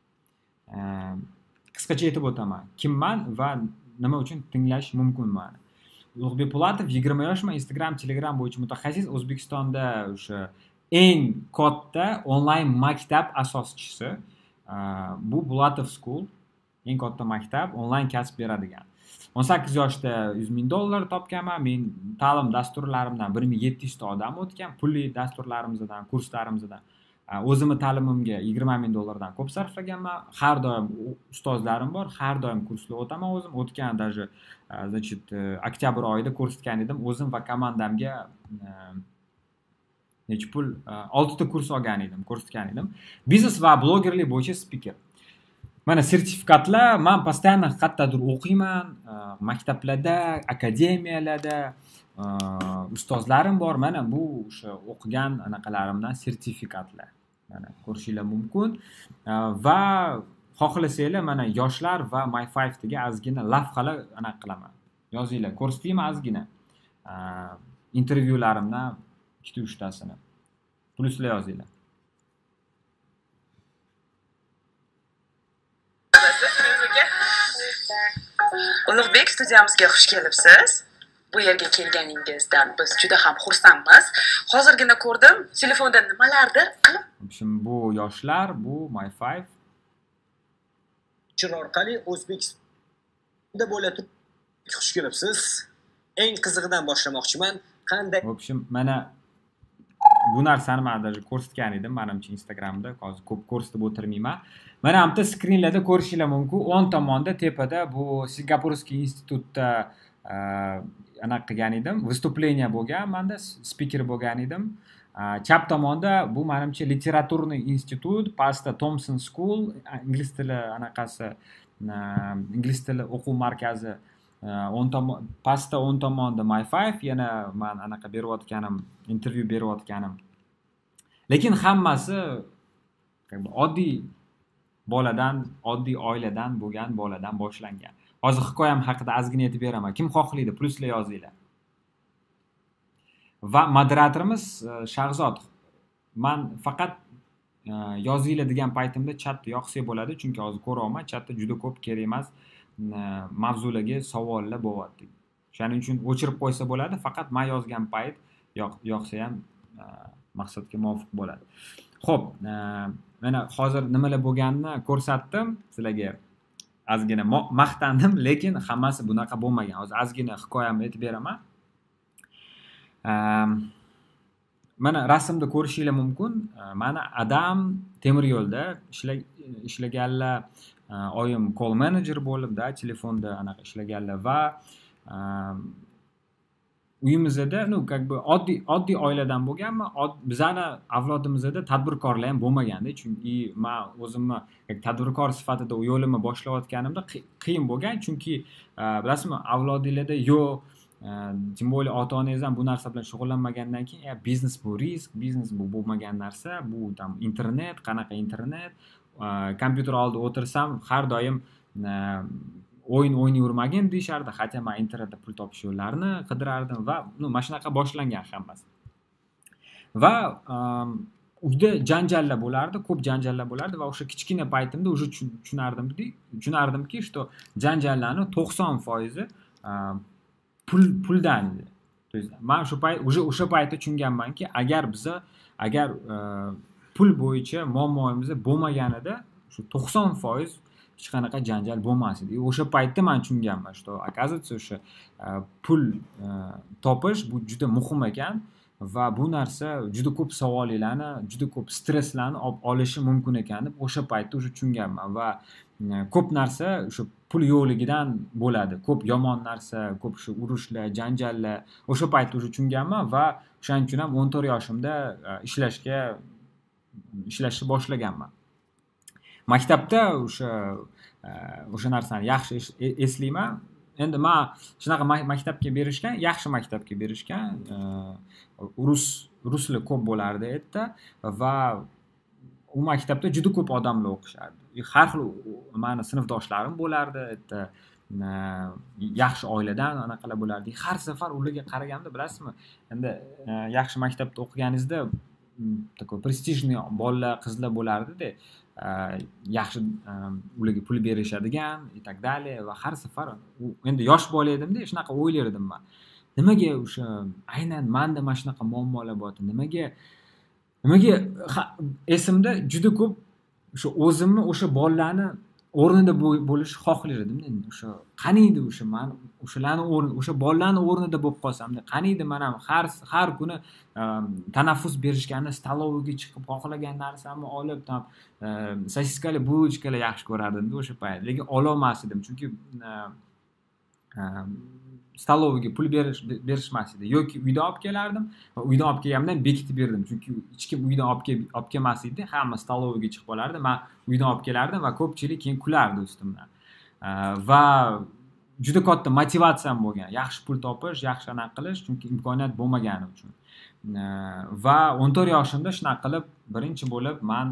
Qisqacha aytib o'taman. Kimman va nima uchun tinglash mumkin meni. Ulug'bek Po'latov, yigirma yoshman, Instagram, Telegram bo'yicha mutaxassis. O'zbekistonda o'sha eng katta onlayn maktab asoschisi. Bu Po'latov School, eng katta maktab, onlayn kasb beradigan. o'n sakkiz yoshda yuz ming dollar topganman. Men ta'lim dasturlarimdan bir ming yetti yuz ta odam o'tgan. Pulli dasturlarimizdan, kurslarimizdan o'zimni ta'limimga yigirma ming dollardan ko'p sarflaganman. Har doim ustozlarim bor, har doim kurslar o'taman o'zim. O'tgan даже, значит, oktyabr oyida ko'rsatgan edim o'zim va komandamga necha pul olti ta kurs olgan edim, ko'rsatgan edim. Biznes va blogerlik bo'yicha spiker. Mana sertifikatlar, men постоянно qayerdadir o'qiyman, maktablarda, akademiyalarda ustozlarim bor. Mana bu o'sha o'qigan anaqalarimdan sertifikatlar. Mana ko'rishinglar mumkin. Va xohlasanglar mana yoshlar va My five ga ozgina lavhalar anaqa qilaman. Yozinglar, ko'rsataymi ozgina. Intervyularimdan ikkita uch tasini. Pluslar yozinglar. Ulug'bek, studiyamizga xush kelibsiz. Bu yerga kelganingizdan biz juda ham xursandmiz. Hozirgina ko'rdim, telefonda nimalardi qilib. Şimdi bu yoshlar, bu My five Chir orqali O'zbekistonda bo'layotib xush kelibsiz. Eng qizig'idan boshlamoqchiman. Qanday? В общем, mana bu narsani men даже ko'rsatgan edim, menimcha Instagramda, hozir ko'p ko'rsatib o'tirmayman. Mana hamda skrinlarda ko'rishinglar mumkin. o'ng tomonda tepada bu Singapurskiy institutda anaqa qilgan edim, выступление bo'lgan, menda speaker bo'lgan edim. Chap tomonda bu menimcha literaturniy institut, pastda Thompson School, ingliz tili anaqasi, ingliz tili o'quv markazi. o'ng tomon, pastda o'ng tomonda My five, yana men anaqa berayotganim, intervyu berayotganim. Lekin hammasi oddiy boladan, oddiy oiladan bo'lgan boladan boshlangan. Hozir hikoyam haqida ozgina aytib beraman. Kim xohlaydi, pluslar yozinglar. Va moderatorimiz Shahzod. Men faqat yozinglar degan paytimda chatni yoqsak bo'ladi, chunki hozir ko'ryapman, chatda juda ko'p kerak emas mavzularga savollar bo'lyapti. Shuning uchun o'chirib qo'ysa bo'ladi, faqat men yozgan payt yoqsa ham maqsadga muvofiq bo'ladi. Xo'p, mana hozir nimalar bo'lganini ko'rsatdim sizlarga. Ozgina maqtandim, lekin hammasi bunaqa bo'lmagan. Hozir ozgina hikoyamni aytib beraman. Mana rasmda ko'rishinglar mumkin. Mana Adam temir yo'lda ishlaganlar oyim call manager bo'libda, telefonda anaqa ishlaganlar va uyimizda ну как бы oddiy oddiy oiladan bo'lganman. Bizani avlodimizda tadbirkorlar ham bo'lmaganda, chunki men o'zimni tadbirkor sifatida yo'limni boshlayotganimda qiyin bo'lgan, chunki bilasizmi, avlodingizda yo'q, tim более ota-onangiz ham bu narsa bilan shug'ullanmagandan keyin ya biznes bu risk, biznes bu bo'lmagan narsa, bu tam internet, qanaqa internet, kompyuter oldida o'tirsam har doim o'yin o'ynayvermagin deyishardi. Hatto men internetda pul topish yo'llarini qidirardim va ну mana shunaqa boshlangan hammasi. Va uyda janjallar bo'lardi, ko'p janjallar bo'lardi va o'sha kichkina paytimda уже tushunardimki, tushunardimki, что janjallarning to'qson foizi pul puldan edi. То есть men shu payt уже o'sha paytda tushunganmanki, agar biza agar pul bo'yicha muammoimiz bo'lmaganida shu to'qson foiz hech qanaqa janjal bo'lmas edi. O'sha paytda men tushunganman, что оказывается o'sha pul topish bu juda muhim ekan va bu narsa juda ko'p savollarni, juda ko'p stresslarni olishi mumkin ekan deb o'sha paytda o'sha tushunganman va ko'p narsa o'sha pul yo'qligidan bo'ladi. Ko'p yomon narsa, ko'p shu urushlar, janjallar o'sha paytda o'sha tushunganman va o'shaning uchun ham o'n to'rt yoshimda ishlashga ishlashni boshlaganman. Maktabda o'sha o'sha narsani yaxshi eslayman. Endi men shunaqa maktabga berishgan, yaxshi maktabga berishgan. Rus ruslar ko'p bo'lardi yerda va u maktabda juda ko'p odamlar o'qishardi. Har xil meni sinfdoshlarim bo'lardi, yerda yaxshi oiladan anaqalar bo'lardi. Har safar ularga qaraganda bilasizmi, endi yaxshi maktabda o'qiganingizda такой prestijniy bolalar, qizlar bo'lardi-da. Yaxshi ularga pul berishadigan и так далее va har safar endi yosh bola edimda, shunaqa o'ylardim men. Nimaga o'sha aynan menda mana shunaqa muammolar bor? Nimaga nimaga esimda juda ko'p o'sha o'zimni o'sha bolalarni o'rnida bo'lishni xohlardim. Endi o'sha qaniydi o'sha men o'shalarning o'rni, o'sha bolalarning o'rnida bo'lib qolsam-da, qaniydi men ham har har kuni tanaffus berishganda stalovaga chiqib xohlagan narsamni olib, tam sosiskali bulochkalar yaxshi ko'rardim-da o'sha payt. Lekin ololmas edim, chunki stalovaga pul berish berishmas edi. Yoki uyda olib kelardim va uyda olib kelganimdan bekitib berdim, chunki hech kim uydan olib olib kelmas edi. Hamma stalovaga chiqib qolardi. Men uydan olib kelardim va ko'pchilik keyin kulardi ustimdan. Va juda katta motivatsiyam bo'lgan. Yaxshi pul topish, yaxshi anaqa qilish, chunki imkoniyat bo'lmagani uchun. Va o'n to'rt yoshimda shunaqa qilib birinchi bo'lib men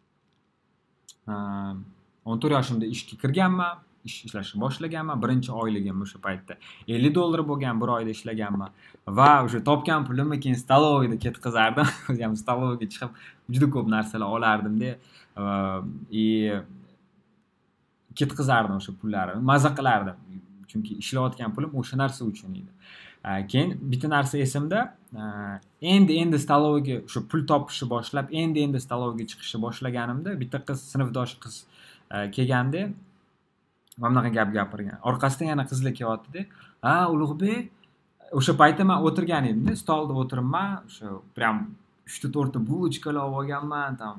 o'n to'rt yoshimda ishga kirganman, ish ishlashni boshlaganman. Birinchi oyligim o'sha paytda ellik dollar bo'lgan, bir oyda ishlaganman va o'sha topgan pulimni keyin stolovada ketkazardim. O'zim stolovaga chiqib juda ko'p narsalar olardim-da. И ketkazardim o'sha pullarimni, maza qilardim. Chunki ishlayotgan pulim o'sha narsa uchun edi. Keyin bitta narsa esimda, endi endi stalovaga o'sha pul topishni boshlab, endi endi stalovaga chiqishni boshlaganimda bitta qiz, sinfdosh qiz kelganda mana bunaqa gap gapirgan. Orqasidan yana qizlar kelyapti-da. "Ha, Ulug'bek", o'sha paytda men o'tirgan edim-da, stolda o'tiribman, o'sha prям uch ta to'rt ta bulochkalar olganman, tam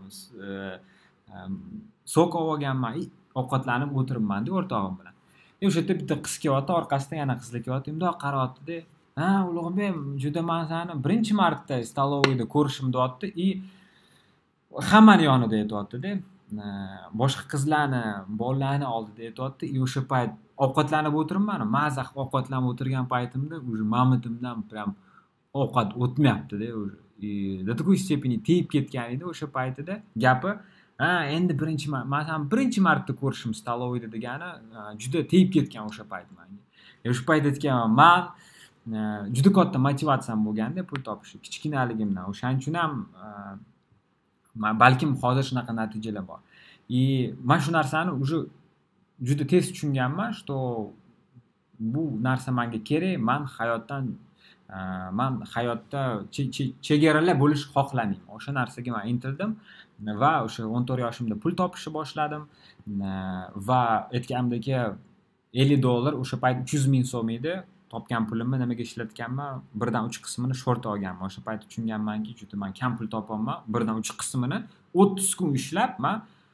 sok olganman, ovqatlanib o'tiribman-da o'rtog'im bilan. O'sha yerda bitta qiz kelyapti, orqasidan yana qizlar kelyapti, bundoq qarayapti-da. "Ha, Ulug'bek, juda men seni birinchi marta stolovada ko'rishim" deyapti и hammani yonida aytyapti-da. Boshqa qizlarni, bolalarni oldida aytyapti. И o'sha payt ovqatlanib o'tiribman, mazah ovqatlanib o'tirgan paytimda уже mamitimdan prям ovqat o'tmayapti-da. И до такой степени teyib ketgan edi o'sha paytida gapi. "Ha, endi birinchi men ham birinchi marta ko'rishim stolovada" degani juda teyib ketgan o'sha payt menga. O'sha payt aytganman, men juda katta motivatsiyam bo'lganda pul topish kichkinaligimdan. O'shaning uchun ham balkim hozir shunaqa natijalar bor. И men shu narsani уже juda tez tushunganman, что bu narsa menga kerak. Men hayotdan men hayotda chegaralar bo'lish xohlamayman. O'sha narsaga men intildim va o'sha o'n to'rt yoshimda pul topishni boshladim va aytganimdek ellik dollar o'sha payt uch yuz ming so'm edi. Topgan pulimni nimaga ishlatganman? birdan uch qismini short olganman. O'sha payt tushunganmanki, juda men kam pul topolman. birdan uch qismini o'ttiz kun ishlab men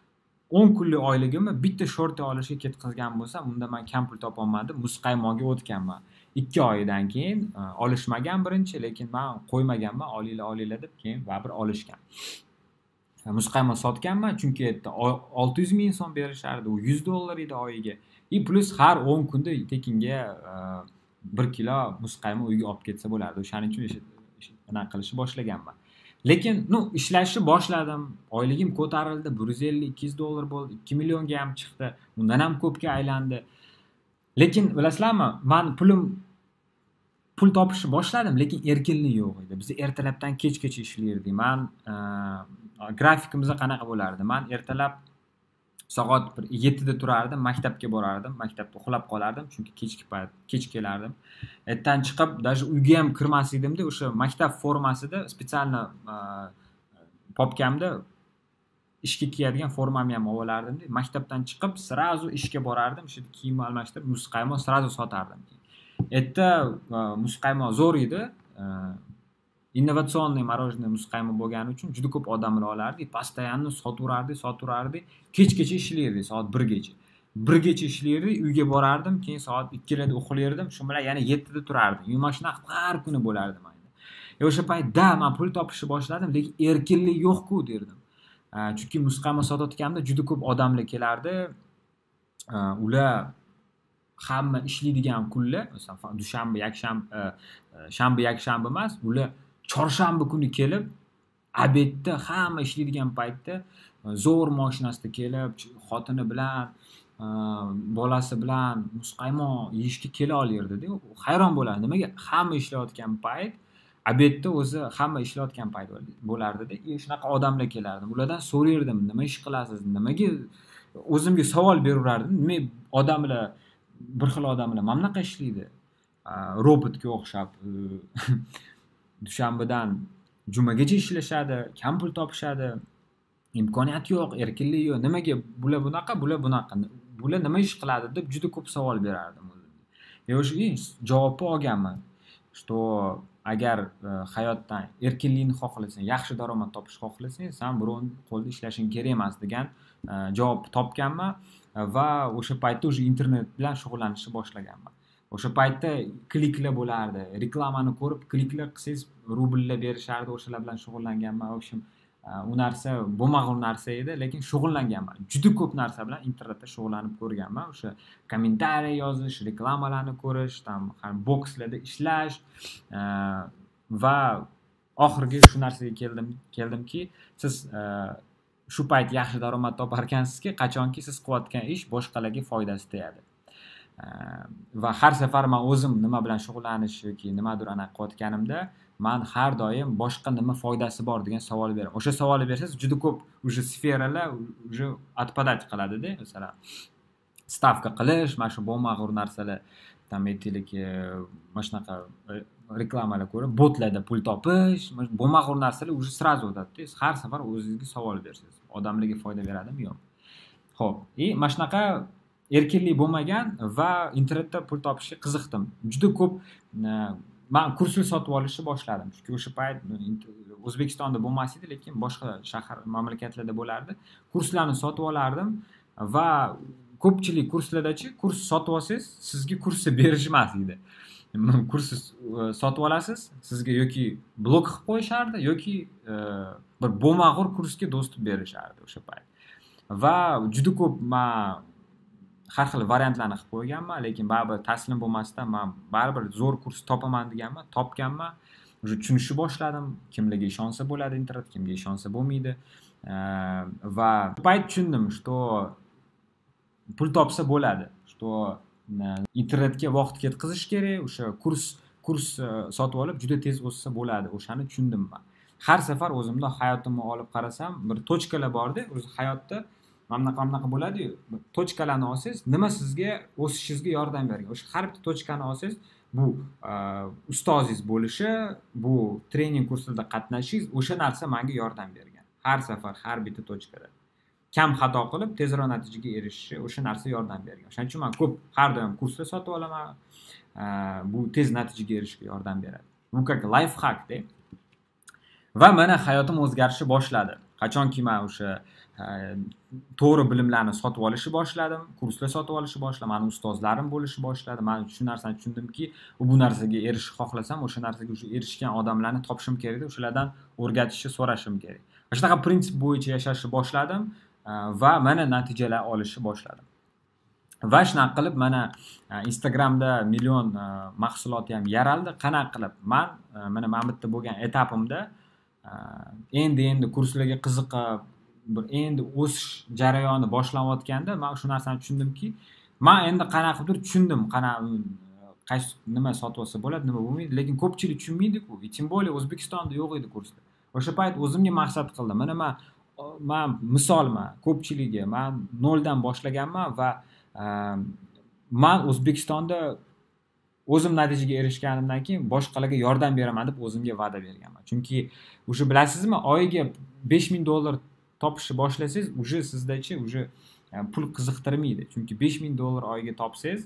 o'n kunlik oyligimni bitta shorti olishga ketkazgan bo'lsam, unda men kam pul topolmadim. Muzqaymoqga o'tganman. ikki oydan keyin olishmagan birinchi, lekin men qo'ymaganman, olinglar, olinglar deb keyin baribir olishgan. Muzqaymoq sotganman, chunki yerda olti yuz ming so'm berishardi, u yuz dollar edi oyiga. И plus har o'n kunda tekinga bir kilo muzqaymoq uyga olib ketsa bo'lardi. O'shaning uchun bunaqa qilishni boshlaganman. Lekin, nu, ishlashni boshladim. Oyligim ko'tarildi, bir yuz ellik ikki yuz dollar bo'ldi, ikki millionga ham chiqdi. Undan ham ko'pga aylandi. Lekin bilasizlarmi, men pulim pul topishni boshladim, lekin erkinlik yo'q edi. Biz ertalabdan kechgacha ishlardik. Men grafikimiz qanaqa bo'lardi? Men ertalab soat yettida turardim, maktabga borardim, maktabda uxlab qolardim, chunki kechki payt kech kelardim. Ertadan chiqib, даже uyga ham kirmas edimda, o'sha maktab formasida spetsialni popkamda ishga kiyadigan formamni ham olib olardim. Maktabdan chiqib, srazu ishga borardim, o'sha kiyim almashtirib, muzqaymoq srazu sotardim. Erta muzqaymoq zo'r edi. Innovatsionniy morojeniy muzqaymoq bo'lgani uchun juda ko'p odamlar olardi, postoyanno sotaverardi, sotaverardi, kechgacha ishlardi, soat birgacha. birgacha ishlardi, uyga borardim, keyin soat ikkida uxlardim, shu bilan yana yettida turardim. Yuma shunaqa har kuni bo'lardi menda. E o'sha paytda men pul topishni boshladim, lekin erkinlik yo'q-ku derdim. Chunki muzqaymoq sotayotganimda juda ko'p odamlar kelardi. Ular hamma ishlaydigan kunlar, masalan, dushanba, yakshanba, shanba, yakshanba emas, ular chorshanba kuni kelib, obedda hamma ishlaydigan paytda zo'r mashinasida kelib, xotini bilan, bolasi bilan muzqaymoq yeyishga kela olardi-da. Hayron bo'lardi. Nimaga hamma ishlayotgan payt, obedda o'zi hamma ishlayotgan payt bo'lardi-da. Shunaqa odamlar kelardi. Ulardan so'rardim, nima ish qilasiz? Nimaga o'zimga savol beraverardim. Nima odamlar bir xil odamlar mana bunaqa ishlaydi. Robotga o'xshab dushanbadan jumagacha ishlashadi, kam pul topishadi. Imkoniyat yo'q, erkinlik yo'q. Nimaga bular bunaqa, bular bunaqa? Bular nima ish qiladi deb juda ko'p savol berardim o'zimga. E o'sha javobni olganman. Что agar hayotdan erkinlikni xohlasang, yaxshi daromad topishni xohlasang, sen birovning qo'lida ishlashing kerak emas degan javobni topganman va o'sha paytda o'sha internet bilan shug'ullanishni boshlaganman. O'sha paytda kliklar bo'lardi. Reklamani ko'rib kliklar qilsangiz rubllar berishardi, o'shalar bilan shug'ullanganman. В общем, u narsa bo'lmag'ur narsa edi, lekin shug'ullanganman. Juda ko'p narsa bilan internetda shug'ullanib ko'rganman. O'sha kommentariy yozish, reklamalarni ko'rish, tam bokslarda ishlash va oxirgi shu narsaga keldim, keldimki, siz shu payt yaxshi daromad topar ekansizki, qachonki siz qilayotgan ish boshqalarga foydasi tegadi. Va har safar men o'zim nima bilan shug'ullanish yoki nimadir anaqa qilayotganimda, men har doim boshqa nima foydasi bor degan savol beraman. O'sha savolni bersangiz, juda ko'p o'sha sferalar o'sha отпадать qiladi-da. Masalan, stavka qilish, mana shu bo'lmag'ur narsalar, tam aytaylik, mana shunaqa reklamalar ko'rib, botlarda pul topish, bo'lmag'ur narsalar o'sha srazu o'tadi-da. Har safar o'zingizga savol bersangiz, odamlarga foyda beradimi, yo'q. Xo'p, e mana shunaqa erkinlik bo'lmagan va internetda pul topishga qiziqdim. Juda ko'p men kurslar sotib olishni boshladim. Chunki o'sha payt O'zbekistonda bo'lmas edi, lekin boshqa shahar, mamlakatlarda bo'lardi. Kurslarni sotib olardim va ko'pchilik kurslardachi, kurs sotib olsangiz, sizga kursni berishmas edi. Kursni sotib olasiz, sizga yoki blok qilib qo'yishardi, yoki bir bo'lmag'ur kursga dostуп berishardi o'sha payt. Va juda ko'p men har xil variantlarni qilib qo'yganman, lekin baribir taslim bo'lmasdan men baribir zo'r kurs topaman deganman, topganman. O'sha tushunishni boshladim, kimlarga ishonsa bo'ladi internet, kimga ishonsa bo'lmaydi. Va shu payt tushundim, что pul topsa bo'ladi, что internetga vaqt ketkazish kerak, o'sha kurs kurs sotib olib juda tez o'ssa bo'ladi. O'shani tushundim men. Har safar o'zimda hayotimni olib qarasam, bir tochkalar bor-da, o'zi hayotda mana bunaqa bo'ladi-yu. Tochkalarni olsangiz, nima sizga o'sishingizga yordam bergan. O'sha har bitta tochkani olsangiz, bu ustozingiz bo'lishi, bu trening kurslarida qatnashishingiz, o'sha narsa menga yordam bergan. Har safar, har bitta tochkada. Kam xato qilib, tezroq natijaga erishishi, o'sha narsa yordam bergan. Shuning uchun men ko'p har doim kurslar sotib olaman. Bu tez natijaga erishishga yordam beradi. Bu как lifehack-da. Va mana hayotim o'zgarishni boshladi. Qachonki men o'sha to'g'ri bilimlarni sotib olishni boshladim, kurslar sotib olishni boshladim, mani ustozlarim bo'lishni boshladi. Men shu narsani tushundimki, bu narsaga erishishni xohlasam, o'sha narsaga o'sha erishgan odamlarni topishim kerak, o'shalardan o'rgatishni so'rashim kerak. Shunaqa prinsip bo'yicha yashashni boshladim va mana natijalar olishni boshladim. Va shunaqa qilib mana Instagramda million mahsulot ham yaraldi. Qanaqa qilib? Men mana men bitta bo'lgan etapimda endi endi kurslarga qiziqib, bir endi o'sish jarayoni boshlanayotganda men shu narsani tushundimki, men endi qanaqa qilib tushundim, qanaqa qaysi nima sotib olsa bo'ladi, nima bo'lmaydi, lekin ko'pchilik tushunmaydi-ku. Tim boley O'zbekistonda yo'q edi kurslar. O'sha payt o'zimga maqsad qildim. Mana men men misolman, ko'pchiligiga men noldan boshlaganman va men O'zbekistonda o'zim natijaga erishganimdan keyin boshqalarga yordam beraman deb o'zimga va'da berganman. Chunki o'sha bilasizmi, oyiga besh ming dollar topishni boshlasangiz, uje sizdachi uje pul qiziqtirmaydi. Chunki besh ming dollar oyiga topsangiz,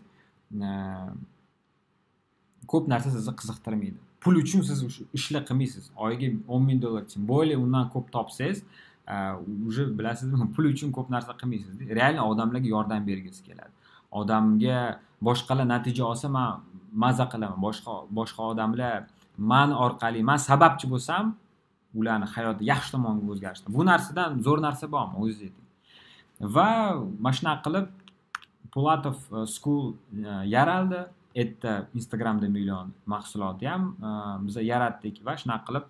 ko'p narsa sizni qiziqtirmaydi. Pul uchun siz ishlar qilmaysiz. Oyiga o'n ming dollar uchun bo'lay, undan ko'p topsangiz, uje bilasizmi, pul uchun ko'p narsa qilmaysiz. Realni odamlarga yordam bergisi keladi. Odamga boshqalar natija olsa, men maza qilaman. Boshqa boshqa odamlar men orqali, men sababchi bo'lsam, ularni hayoti yaxshi tomonga o'zgarishdi. Bu narsadan zo'r narsa bormi, o'zingiz ayting. Va mana shunaqa qilib Pulatov School yaraldi. Erta Instagramda million mahsulotni ham biz yaratdik va shunaqa qilib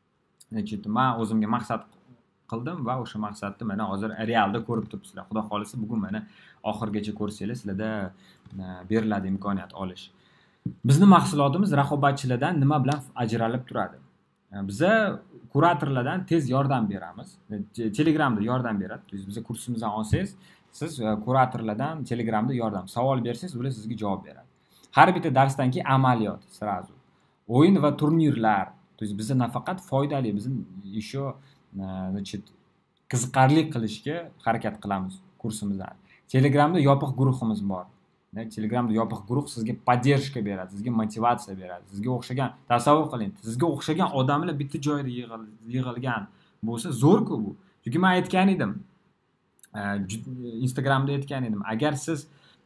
men o'zimga maqsad qildim va o'sha maqsadni mana hozir realda ko'rib turibsizlar. Xudo xolisa bugun mana oxirgacha ko'rsanglar, sizlarda beriladi imkoniyat olish. Bizning mahsulotimiz raqobatchilardan nima bilan ajralib turadi? Biza kuratorlardan tez yordam beramiz. Telegramda yordam beradi. Biz kursimizdan olsangiz, siz kuratorlardan Telegramda yordam, savol bersangiz, ular sizga javob beradi. Har bitta darsdan keyin amaliyot sirazu. O'yin va turnirlar. Biz nafaqat foydali, biz еще значит qiziqarli qilishga harakat qilamiz kursimizdan. Telegramda yopiq guruhimiz bor. Telegramda yopiq guruh sizga поддержка beradi, sizga motivatsiya beradi. Sizga o'xshagan, tasavvur qiling, sizga o'xshagan odamlar bitta joyda yig'ilgan bo'lsa, zo'r-ku bu. Chunki men aytgan edim, Instagramda aytgan edim, agar siz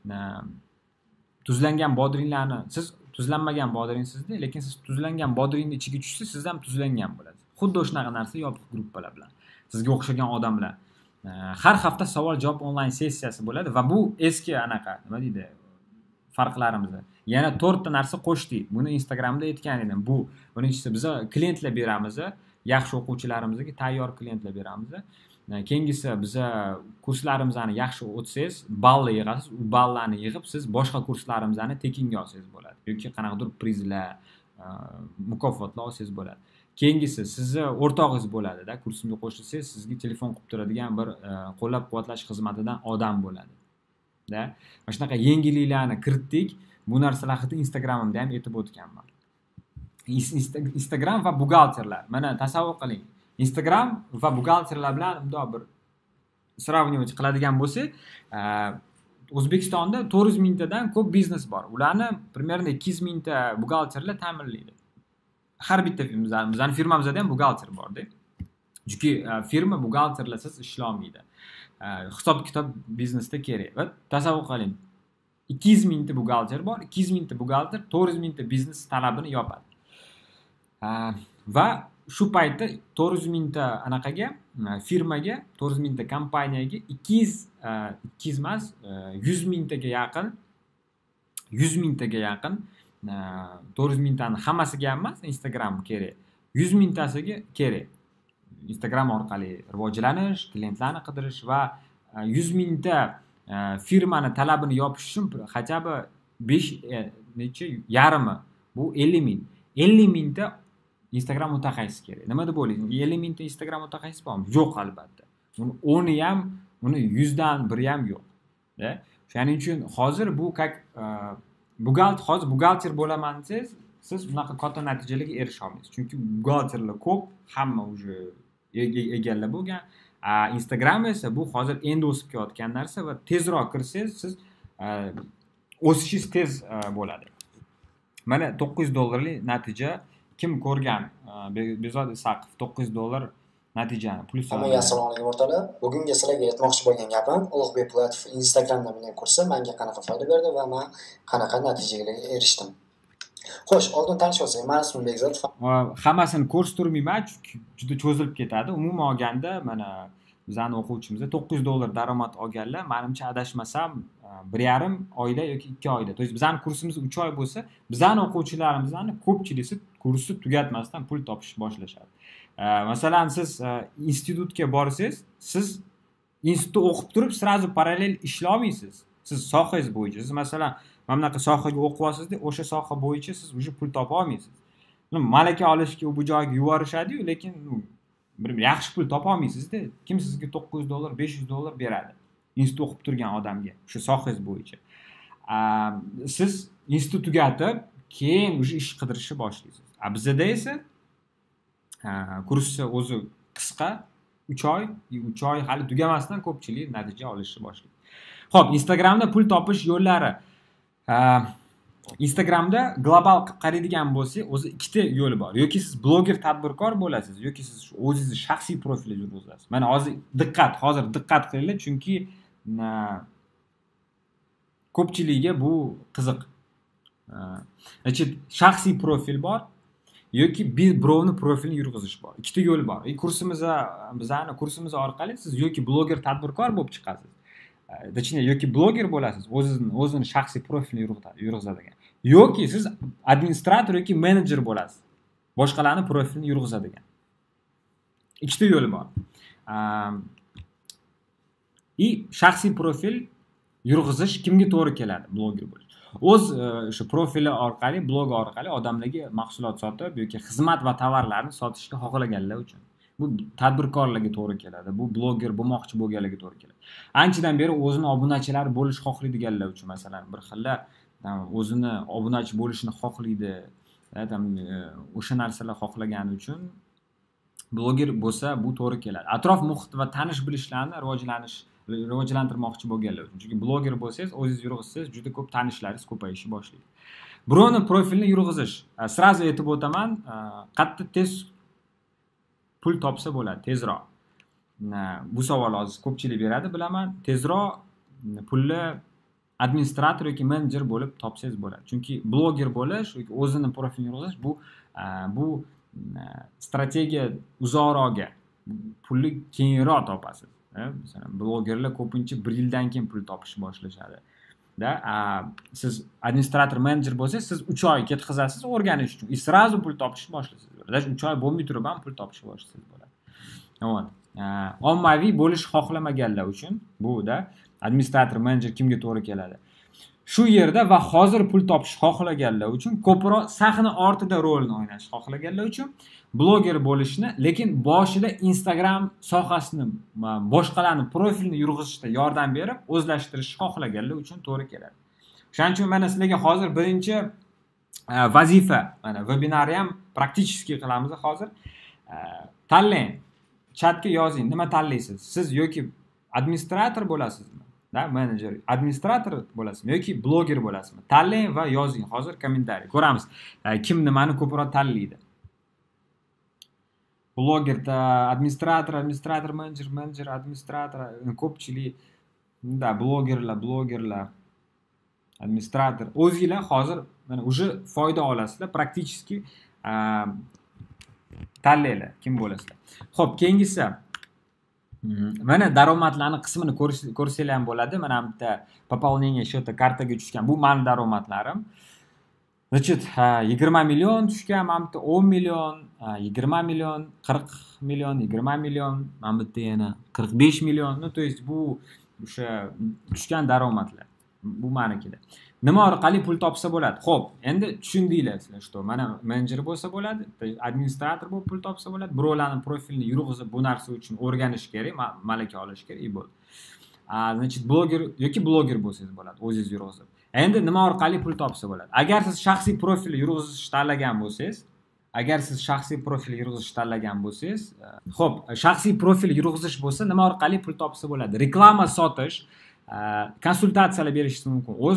tuzlangan bodringlarni, siz tuzlanmagan bodringsizda, lekin siz tuzlangan bodringni ichiga tushsa, siz ham tuzlangan bo'lasiz. Xuddi shunaqa narsa yopiq gruppalar bilan. Sizga o'xshagan odamlar. Har hafta savol-javob onlayn sessiyasi bo'ladi va bu eski anaqa, nima deydi, farqlarimiz. Yana to'rtta narsa qo'shdik. Buni Instagramda aytgan edim. Bu birinchisi biz klientlar beramiz, yaxshi o'quvchilarimizga tayyor klientlar beramiz. Keyingisi biz kurslarimizni yaxshi o'tsangiz, ball yig'asiz, u ballarni yig'ib siz boshqa kurslarimizni tekinga olsangiz bo'ladi yoki qanaqadir prizlar, mukofotlar olsangiz bo'ladi. Keyingisi sizni o'rtog'ingiz bo'ladi-da, kursimga qo'shilsangiz, sizga telefon qilib turadigan bir qo'llab-quvvatlash xizmatidan odam bo'ladi. Da, mana shunaqa yengilliklarni kiritdik. Bu narsalar haqida Instagramimda ham aytib o'tganman. Instagram va buxgalterlar. Mana tasavvur qiling. Instagram va buxgalterlar bilan bundoq bir сравнивать qiladigan bo'lsak, O'zbekistonda to'rt yuz mingtadan ko'p biznes bor. Ularni примерно ikki yuz mingta buxgalterlar ta'minlaydi. Har bitta bizning firmamizda ham buxgalter bor-da. Chunki firma buxgalterlarsiz ishlamaydi. Hisob-kitob biznesda kerak. Va tasavvur qiling. ikki yuz mingta buxgalter bor, ikki yuz mingta buxgalter to'rt yuz mingta biznes talabini yopadi. Va shu paytda to'rt yuz mingta anaqaga, firmaga, to'rt yuz mingta kompaniyaga ikki yuz ikki yuz emas, yuz mingtaga yaqin yuz mingtaga yaqin to'rt yuz mingtani hammasiga emas, Instagram kerak. yuz mingtasiga kerak. Instagram orqali rivojlanish, klientlarni qidirish va yuz mingta firmani talabini yopish uchun хотя бы besh necha yarmi, bu ellik ming. ellik mingta Instagram mutaxassis kerak. Nima deb o'ylaysiz? ellik mingta Instagram mutaxassis bormi? Yo'q albatta. Uni o'ni ham, uni yuzdan biri ham yo'q. Da? Shuning uchun hozir bu как buxgalter, hozir buxgalter bo'laman desangiz, siz bunaqa katta natijalarga erisha olmaysiz. Chunki buxgalterlar ko'p, hamma уже egallab bo'lgan. Instagram esa bu hozir endi o'sib kelayotgan narsa va tezroq kirsangiz, siz o'sishingiz tez bo'ladi. Mana to'qqiz yuz dollarlik natija kim ko'rgan? Bezod Isaqov to'qqiz yuz dollar natijani, plyus Hammaga assalomu alaykum o'rtoqlar. Bugungi sizlarga aytmoqchi bo'lgan gapim Ulug'bek Po'latov Instagramdan meni kursi menga qanaqa foyda berdi va men qanaqa natijaga erishdim. Xo'sh, oldin tanishib olsak, men ismim Bekzod. Hammasini ko'rsatmayman, chunki juda cho'zilib ketadi. Umuman olganda, mana bizning o'quvchimizda to'qqiz yuz dollar daromad olganlar, menimcha adashmasam bir yarim oyda yoki ikki oyda. To есть bizning kursimiz uch oy bo'lsa, bizning o'quvchilarimizning ko'pchiligi kursni tugatmasdan pul topish boshlashadi. Masalan, siz institutga borsangiz, siz institutda o'qib turib, sразу parallel ishlay olmaysiz. Siz sohangiz bo'yicha, siz masalan, mana bunaqa sohaga o'qiyapsizda, o'sha soha bo'yicha siz уже pul topa olmaysiz. Malaka olishga bu joyga yuborishadi-yu, lekin bir yaxshi pul topa olmaysizda. Kim sizga to'qqiz yuz dollar, besh yuz dollar beradi? Institut o'qib turgan odamga, o'sha sohangiz bo'yicha. Siz institut tugatib, keyin o'sha ish qidirishni boshlaysiz. A bizda esa kursni o'zi qisqa, uch oy, uch oy hali tugamasdan ko'pchilik natija olishni boshlaydi. Xo'p, Instagramda pul topish yo'llari. Instagramda global qilib qaraydigan bo'lsak, o'zi ikkita yo'li bor. Yoki siz bloger tadbirkor bo'lasiz, yoki siz o'zingizni shaxsiy profilni yurg'izasiz. Mana hozir diqqat, hozir diqqat qilinglar, chunki ko'pchilikga bu qiziq. Значит, shaxsiy profil bor yoki birovni profilini yurg'izish bor. Ikkita yo'l bor. Kursimizda, bizning kursimiz orqali siz yoki bloger tadbirkor bo'lib chiqasiz. Точнее, yoki bloger bo'lasiz, o'zini o'zini shaxsiy profilini yurg'izadigan. Yoki siz administrator yoki menejer bo'lasiz. Boshqalarning profilini yurg'izadigan. Ikkita yo'li bor. I shaxsiy profil yurg'izish kimga to'g'ri keladi? Bloger bo'lish. O'z o'sha profili orqali, blog orqali odamlarga mahsulot sotib yoki xizmat va tovarlarni sotishga xohlaganlar uchun. Bu tadbirkorlarga to'g'ri keladi. Bu bloger bo'lmoqchi bo'lganlarga to'g'ri keladi. Anchadan beri o'zini obunachilari bo'lish xohlaydiganlar uchun, masalan, bir xilla o'zini obunachi bo'lishni xohlaydi, o'sha narsalar xohlagani uchun bloger bo'lsa, bu to'g'ri keladi. Atrof muhit va tanish bilishlarni rivojlanish rivojlantirmoqchi bo'lganlar uchun. Chunki bloger bo'lsangiz, o'zingiz yurg'izsangiz, juda ko'p tanishlaringiz ko'payishi boshlaydi. Birovni profilini yurg'izish. Sразу aytib o'taman, qattiq tez pul topsa bo'ladi, tezroq. Bu savol hozir ko'pchilik beradi, bilaman. Tezroq pulni administrator yoki menejer bo'lib topsangiz bo'ladi. Chunki bloger bo'lish yoki o'zini profilini yurg'izish bu bu strategiya uzoqroqga, pulni keyinroq topasiz. Masalan, blogerlar ko'pincha bir yildan keyin pul topishni boshlashadi. Da, siz administrator menejer bo'lsangiz, siz uch oy ketkazasiz o'rganish uchun. И сразу pul topishni boshlaysiz. Даже uch oy bo'lmay turib ham pul topishni boshlaysiz bo'ladi. Xo'p. Ommaviy bo'lish xohlamaganlar uchun bu-da administrator menejer kimga to'g'ri keladi? Shu yerda va hozir pul topish xohlaganlar uchun, ko'proq sahna ortida rolni o'ynash xohlaganlar uchun bloger bo'lishni, lekin boshida Instagram sohasini, boshqalarning profilini yurg'izishda yordam berib, o'zlashtirishni xohlaganlar uchun to'g'ri keladi. Shuning uchun mana sizlarga hozir birinchi vazifa, mana webinarni ham prakticheskiy qilamiz hozir. Tanlang, chatga yozing, nima tanlaysiz? Siz yoki administrator bo'lasizmi? Da, menejer, administrator bo'lasizmi yoki bloger bo'lasizmi? Tanlang va yozing hozir kommentariy. Ko'ramiz, kim nimani ko'proq tanlaydi. Bloger, administrator, administrator, menejer, menejer, administrator, ko'pchilik da blogerlar, blogerlar, administrator. O'zingizlar hozir mana уже foyda olasizlar, prakticheski tanlaylar kim bo'lasizlar. Xo'p, keyingisi mana daromadlarning qismini ko'rsanglar ham bo'ladi. Mana bu yerda пополнение счета kartaga tushgan. Bu meni daromadlarim. Значит, yigirma million tushgan, mana bu yerda o'n million, yigirma million, qirq million, yigirma million, mana bu yerda yana qirq besh million. No, to есть bu o'sha tushgan daromadlar. Bu menikida. Nima orqali pul topsa bo'ladi? Xo'p, endi tushundinglar sizlar, что mana menejer bo'lsa bo'ladi, administrator bo'lib pul topsa bo'ladi, birovlarning profilini yurg'izib bu narsa uchun o'rganish kerak, malaka olish kerak bo'ldi. Значит, bloger yoki bloger bo'lsangiz bo'ladi, o'zingiz yurg'izib. Endi nima orqali pul topsa bo'ladi? Agar siz shaxsiy profil yurg'izishni tanlagan bo'lsangiz, agar siz shaxsiy profil yurg'izishni tanlagan bo'lsangiz, xo'p, shaxsiy profil yurg'izish bo'lsa, nima orqali pul topsa bo'ladi? Reklama sotish, konsultatsiyalar berishingiz mumkin. O'z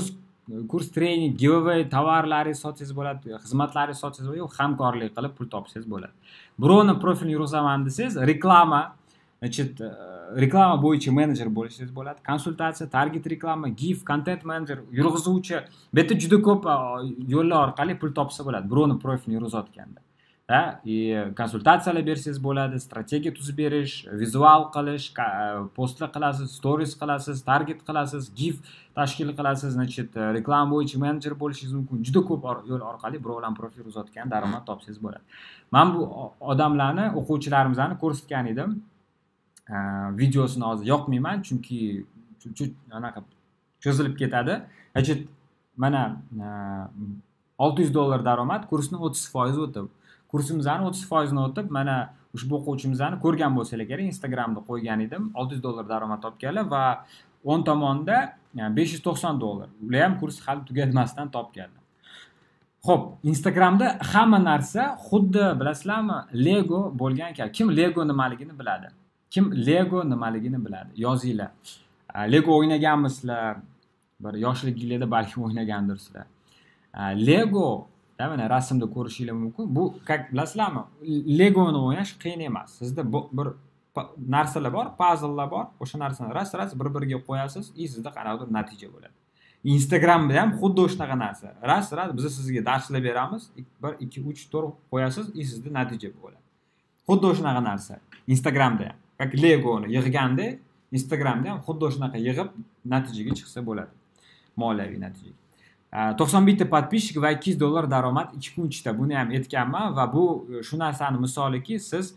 kurs treyning, giveaway tovarlaringiz sotsangiz bo'ladi, xizmatlaringiz sotsangiz bo'ladi, hamkorlik qilib pul topsangiz bo'ladi. Birovni profilini yurg'izaman desangiz, reklama, значит, reklama bo'yicha menejer bo'lishingiz bo'ladi. Konsultatsiya, target reklama, gif, content manager, yurg'izuvchi. Bu yerda juda ko'p yo'llar orqali pul topsa bo'ladi. Birovni profilini yurg'izayotganda. Ha, konsultatsiyalar bersangiz bo'ladi, strategiya tuzib berish, vizual qilish, postlar qilasiz, stories qilasiz, target qilasiz, gif tashkil qilasiz, значит, reklama bo'yicha menejer bo'lishingiz mumkin. Juda ko'p yo'l orqali birovlarning profil yurg'izayotgan daromad topsangiz bo'ladi. Men bu odamlarni, o'quvchilarimizni ko'rsatgan edim. Videosini hozir yoqmayman, chunki anaqa cho'zilib ketadi. Значит, mana olti yuz dollar daromad, kursni o'ttiz foiz o'tib. Kursimizni o'ttiz foiz ni o'tib, mana ushbu o'quvchimizni ko'rgan bo'lsanglar kerak, Instagramda qo'ygan edim. olti yuz dollar daromad topganlar va o'ng tomonda besh yuz to'qson dollar. Ular ham kurs hali tugatmasdan topganlar. Xo'p, Instagramda hamma narsa xuddi bilasizlarmi, Lego bo'lgan ekan. Kim Lego nimaligini biladi? Kim Lego nimaligini biladi? Yozinglar. Lego o'ynaganmisizlar? Bir yoshligingizda balki o'ynagandirsizlar. Lego, da mana rasmda ko'rishingiz mumkin. Bu bilasizlarmi? Legoni o'ynash qiyin emas. Sizda bir narsalar bor, puzzlelar bor. O'sha narsani ras-ras bir-biriga qo'yasiz, и sizda qanaqadir natija bo'ladi. Instagramda ham xuddi o'shaqa narsa. Ras-ras biz sizga darslar beramiz, bir ikki uch to'rt qo'yasiz, и sizda natija bo'ladi. Xuddi o'shaqa narsa. Instagramda ham. Как Legoni yig'ganda, Instagramda ham xuddi o'shaqa yig'ib natijaga chiqsa bo'ladi. Moliyaviy natijaga. to'qson bitta podpishchik va ikki yuz dollar daromad ikki kun ichida buni ham aytganman va bu shu narsani misoliki, siz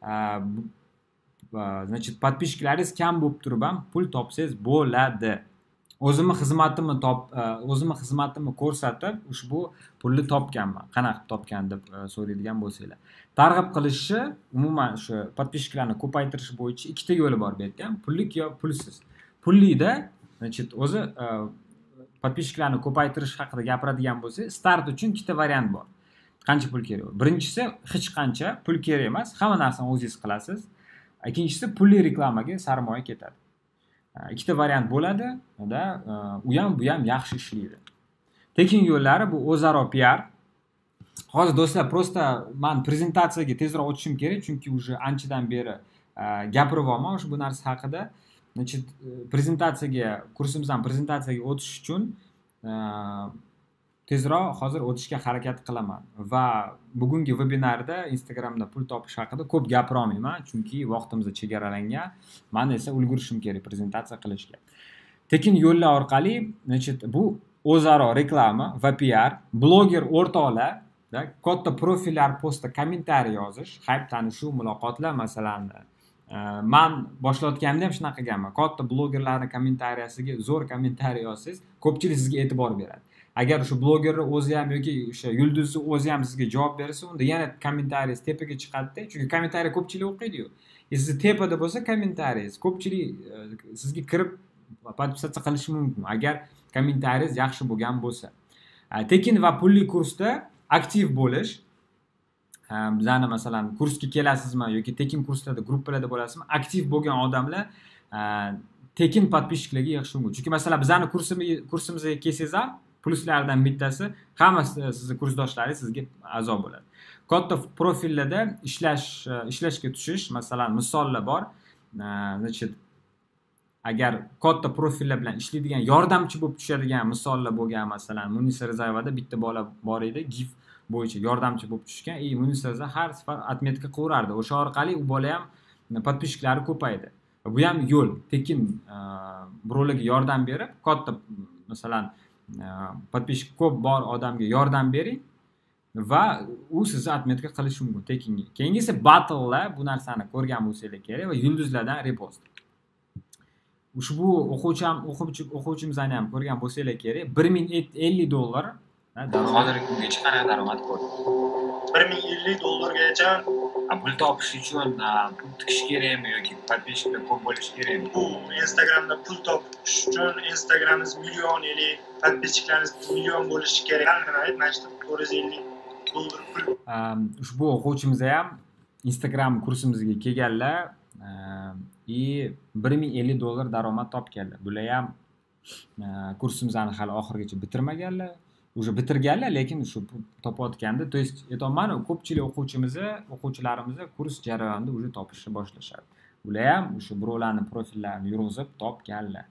значит, podpishchiklaringiz kam bo'lib turib ham pul topsangiz bo'ladi. O'zimni xizmatimni top, o'zimni xizmatimni ko'rsatib ushbu pulni topganman. Qanaqa topgan deb so'raydigan bo'lsanglar. Targ'ib qilishni, umuman shu podpishchilarni ko'paytirish bo'yicha ikkita yo'li bor bu yerda ham, pullik yo pulsiz. Pullida, значит, o'zi podpishchilarni ko'paytirish haqida gapiradigan bo'lsa, start uchun ikkita variant bor. Qancha pul kerak? Birinchisi hech qancha pul kerak emas, hamma narsani o'zingiz qilasiz. Ikkinchisi pulli reklamaga sarmoya ketadi. Ikkita variant bo'ladi da, u ham bu ham yaxshi ishlaydi. Tekin yo'llari bu o'zaro P R. Hozir do'stlar, prosta men prezentatsiyaga tezroq o'tishim kerak, chunki уже anchadan beri gapiryapman ushbu narsa haqida. Значит, prezentatsiyaga, kursimizdan prezentatsiyaga o'tish uchun tezroq hozir o'tishga harakat qilaman va bugungi vebinarda Instagramda pul topish haqida ko'p gapira olmayman, chunki vaqtimiz chegaralangan. Men esa ulgurishim kerak prezentatsiya qilishga. Tekin yo'llar orqali, значит, bu o'zaro reklama va P R, bloger o'rtoqlar, katta profillar postda kommentariy yozish, hype tanishuv, muloqotlar, masalan, men boshlayotganimda ham shunaqa qilganman. Katta blogerlarning kommentariyasiga zo'r kommentariy yozsangiz, ko'pchilik sizga e'tibor beradi. Agar o'sha blogerni o'zi ham yoki o'sha yulduzni o'zi ham sizga javob bersa, unda yana kommentariyingiz tepaga chiqadi-da, chunki kommentariy ko'pchilik o'qiydi-yu. Siz tepada bo'lsa kommentariyingiz, ko'pchilik sizga kirib podpisatsiya qilishi mumkin, agar kommentariyingiz yaxshi bo'lgan bo'lsa. Tekin va pulli kursda aktiv bo'lish. Bizani masalan kursga kelasizmi yoki tekin kurslarda gruppalarda bo'lasizmi, aktiv bo'lgan odamlar tekin podpishchiklarga yig'ishi mumkin. Chunki masalan bizani kursimizga kursimizga kelsangiz ham pluslardan bittasi hammasi sizni kursdoshlaringiz sizga a'zo bo'ladi. Katta profillarda ishlash ishlashga tushish, masalan, misollar bor. Значит, agar katta profillar bilan ishlaydigan, yordamchi bo'lib tushadigan misollar bo'lgan, masalan, Munisa Rizayevada bitta bola bor edi, gif bo'yicha yordamchi bo'lib tushgan. И Munisa Rizayev har safar atmetka qilaverardi. O'sha orqali u bola ham podpishchiklari ko'paydi. Bu ham yo'l. Tekin birovlarga yordam berib, katta masalan podpishchik ko'p bor odamga yordam bering va u sizni atmetka qilishi mumkin tekinga. Keyingisi battle'lar, bu narsani ko'rgan bo'lsangiz kerak va yulduzlardan repost. Ushbu o'quvchim o'quvchi o'quvchimizni ham ko'rgan bo'lsangiz kerak, bir ming ellik dollar hozirgi kungacha qanaqa daromad ko'rdi? bir ming ellik dollargacha pul topish uchun pul tikish kerakmi yoki podpishchiklar ko'p bo'lishi kerakmi? Bu Instagramda pul topish uchun Instagramingiz million ellik, podpishchiklaringiz million bo'lishi kerak. Mana shu to'rt yuz ellik dollar pul. Ushbu o'quvchimiz ham Instagram kursimizga kelganlar и bir ming ellik dollar daromad topganlar. Bular ham kursimizni hali oxirigacha bitirmaganlar, уже bitirganlar, lekin shu topayotganda, to есть aytayapman, ko'pchilik o'quvchimizni, o'quvchilarimizni kurs jarayonida уже topishni boshlashadi. Ular ham o'sha birovlarni profillarini yurg'izib topganlar.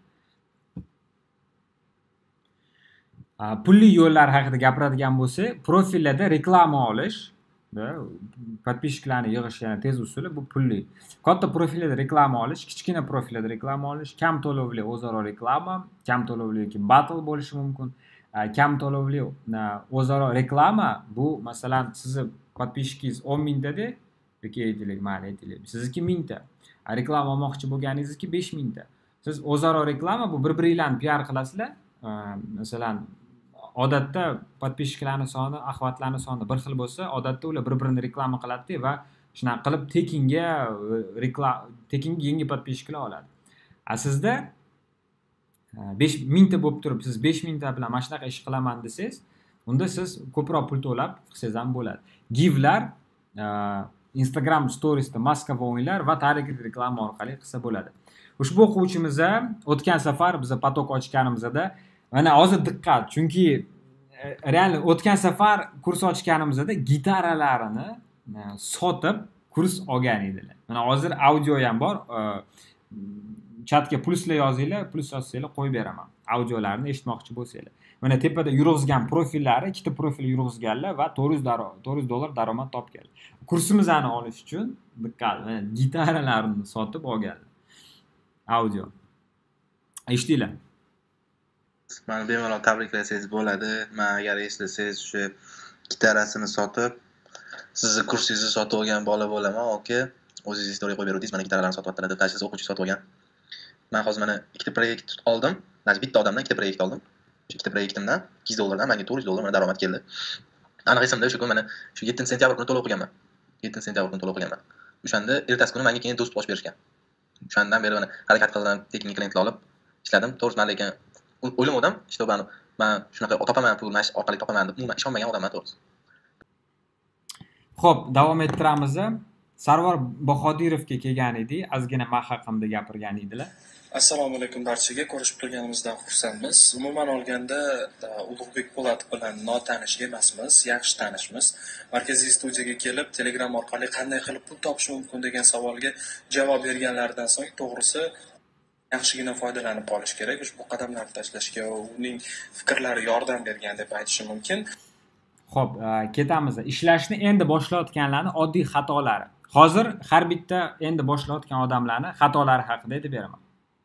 Pulli yo'llar haqida gapiradigan bo'lsak, profillarda reklama olish, podpishchilarni yig'ish yana tez usuli bu pulli. Katta profillarda reklama olish, kichkina profillarda reklama olish, kam to'lovli o'zaro reklama, kam to'lovli yoki battle bo'lishi mumkin. Kam to'lovli o'zaro reklama bu masalan sizni podpishchingiz o'n mingtada yoki aytaylik, mayli aytaylik, sizniki mingta. Reklama olmoqchi bo'lganingizniki besh mingta. Siz o'zaro reklama bu bir-biringlarni P R qilasizlar. Masalan, odatda podpishchilarning soni, axvatlarning soni bir xil bo'lsa, odatda ular bir-birini reklama qiladi va shunaqa qilib tekinga reklama, tekinga yangi podpishchilar oladi. A sizda besh mingta bo'lib turib, siz besh mingta bilan mana shunaqa ish qilaman desangiz, unda siz ko'proq pul to'lab qilsangiz ham bo'ladi. Give'lar, Instagram storiesda maskava o'yinlar va targeted reklama orqali qilsa bo'ladi. Ushbu o'quvchimiz o'tgan safar biz potok ochganimizda, mana hozir diqqat, chunki real o'tgan safar kurs ochganimizda gitaralarini sotib kurs olgan edilar. Mana hozir audio ham bor. Chatga pluslar yozinglar, plus yozsanglar qo'yib beraman. Audiolarni eshitmoqchi bo'lsanglar. Mana tepada yurg'izgan profillari, ikkita profil yurg'izganlar va to'rt yuz dollar daromad topganlar. Kursimizni olish uchun diqqat, mana gitaralarini sotib olganlar. Audio. Eshitdinglar? Mani bemalol tabriklasangiz bo'ladi. Men agar eslasangiz o'sha gitarasini sotib, sizni kursingizni sotib olgan bola bo'laman, oka. O'zingiz istoriya qo'yib beruvdingiz, mana gitaralarni sotyaptilar deb tashxis o'quvchi sotib olgan. Men hozir mana ikkita proyekt oldim. Mana bitta odamdan ikkita proyekt oldim. Shu ikkita proyektimdan ikki yuz dollardan menga to'rt yuz dollar mana daromad keldi. Aniq esimda o'sha kun mana shu yettinchi sentyabr kuni to'lov qilganman. yettinchi sentyabr kuni to'lov qilganman. O'shanda ertasi kuni menga keyin do'st ochib berishgan. O'shandan beri mana harakat qildim, texnik klientlar olib ishladim. To'g'risi men lekin o'ylamadim, işte ben men shunaqa topaman pul, mana orqali topaman deb umuman ishonmagan odamman to'g'risi. Xo'p, davom ettiramiz. Sarvar Bahodirovga kelgan edik, ozgina men haqimda gapirgan edilar. Assalomu alaykum barchaga, ko'rishib turganimizdan xursandmiz. Umuman olganda Ulug'bek Po'latov bilan notanish emasmiz, yaxshi tanishmiz. Markaziy studiyaga kelib, Telegram orqali qanday qilib pul topish mumkin degan savolga javob berganlaridan so'ng to'g'risi yaxshigina foydalanib qolish kerak. Ushbu qadamlarni tashlashga uning fikrlari yordam bergan deb aytishim mumkin. Xo'p, ketamiz. Ishlashni endi boshlayotganlarning oddiy xatolari. Hozir har bitta endi boshlayotgan odamlarning xatolari haqida aytib beraman.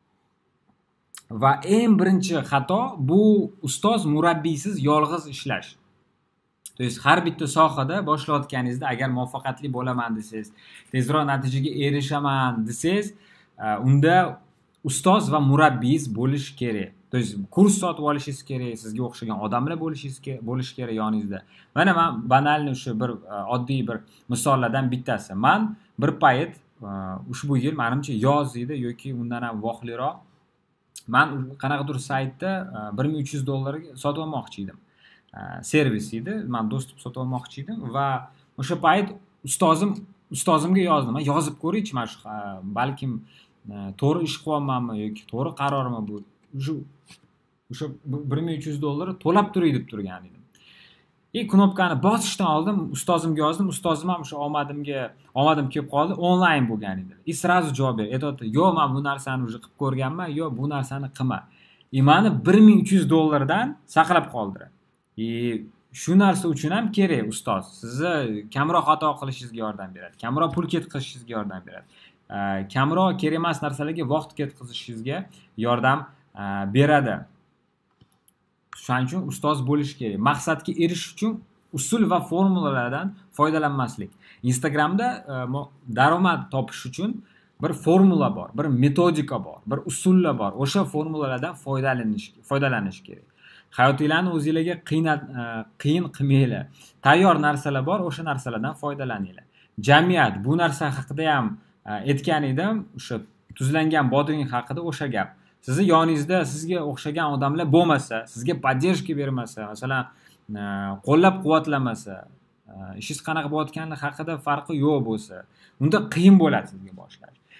Va eng birinchi xato bu ustoz murabbiysiz yolg'iz ishlash. To есть har bitta sohada boshlayotganingizda agar muvaffaqiyatli bo'laman desangiz, tezroq natijaga erishaman desangiz, unda ustoz va murabbiyingiz bo'lishi kerak. To есть kurs sotib olishingiz kerak, sizga o'xshagan odamlar bo'lishingiz kerak, bo'lishi kerak yoningizda. Mana men banalni shu bir oddiy bir misollardan bittasi. Men bir payt ushbu yil menimcha yoz edi yoki undan ham vohliroq men qanaqadir saytda bir ming uch yuz dollarga sotib olmoqchi edim. Servis edi. Men do'stim sotib olmoqchi edim va o'sha payt ustozim ustozimga yozdim. Men yozib ko'raychi, men shu balkim to'g'ri ish qilyapmanmi yoki to'g'ri qarormi bu. Shu o'sha bir ming uch yuz dollar to'lab turay deb turgan edim. E knopkani bosishdan oldin ustozimga yozdim. Ustozim ham o'sha omadimga, omadim kelib qoldi, onlayn bo'lgan edi. E sразу javob berdi. Aytdi, "Yo, men bu narsani уже qilib ko'rganman, yo bu narsani qilma." E meni bir ming uch yuz dollardan saqlab qoldiradi. E shu narsa uchun ham kerak ustoz. Sizni kamroq xato qilishingizga yordam beradi. Kamroq pul ketkazishingizga yordam beradi. Kamroq kerak emas narsalarga vaqt ketkazishingizga yordam beradi. Shuning uchun ustoz bo'lish kerak. Maqsadga erishish uchun usul va formulalardan foydalanmaslik. Instagramda daromad topish uchun bir formula bor, bir metodika bor, bir usullar bor. O'sha formulalardan foydalanish, foydalanish kerak. Hayotingizlarni o'zingizlarga qiyin qiyin qilmanglar. Tayyor narsalar bor, o'sha narsalardan foydalaninglar. Jamiyat bu narsa haqida ham aytgan edim, o'sha tuzlangan bodring haqida o'sha gap. Sizni yoningizda sizga o'xshagan odamlar bo'lmasa, sizga podдержка bermasa, masalan, qo'llab-quvvatlamasa, ishingiz qanaqa bo'layotgani haqida farqi yo'q bo'lsa, unda qiyin bo'ladi sizga boshlash.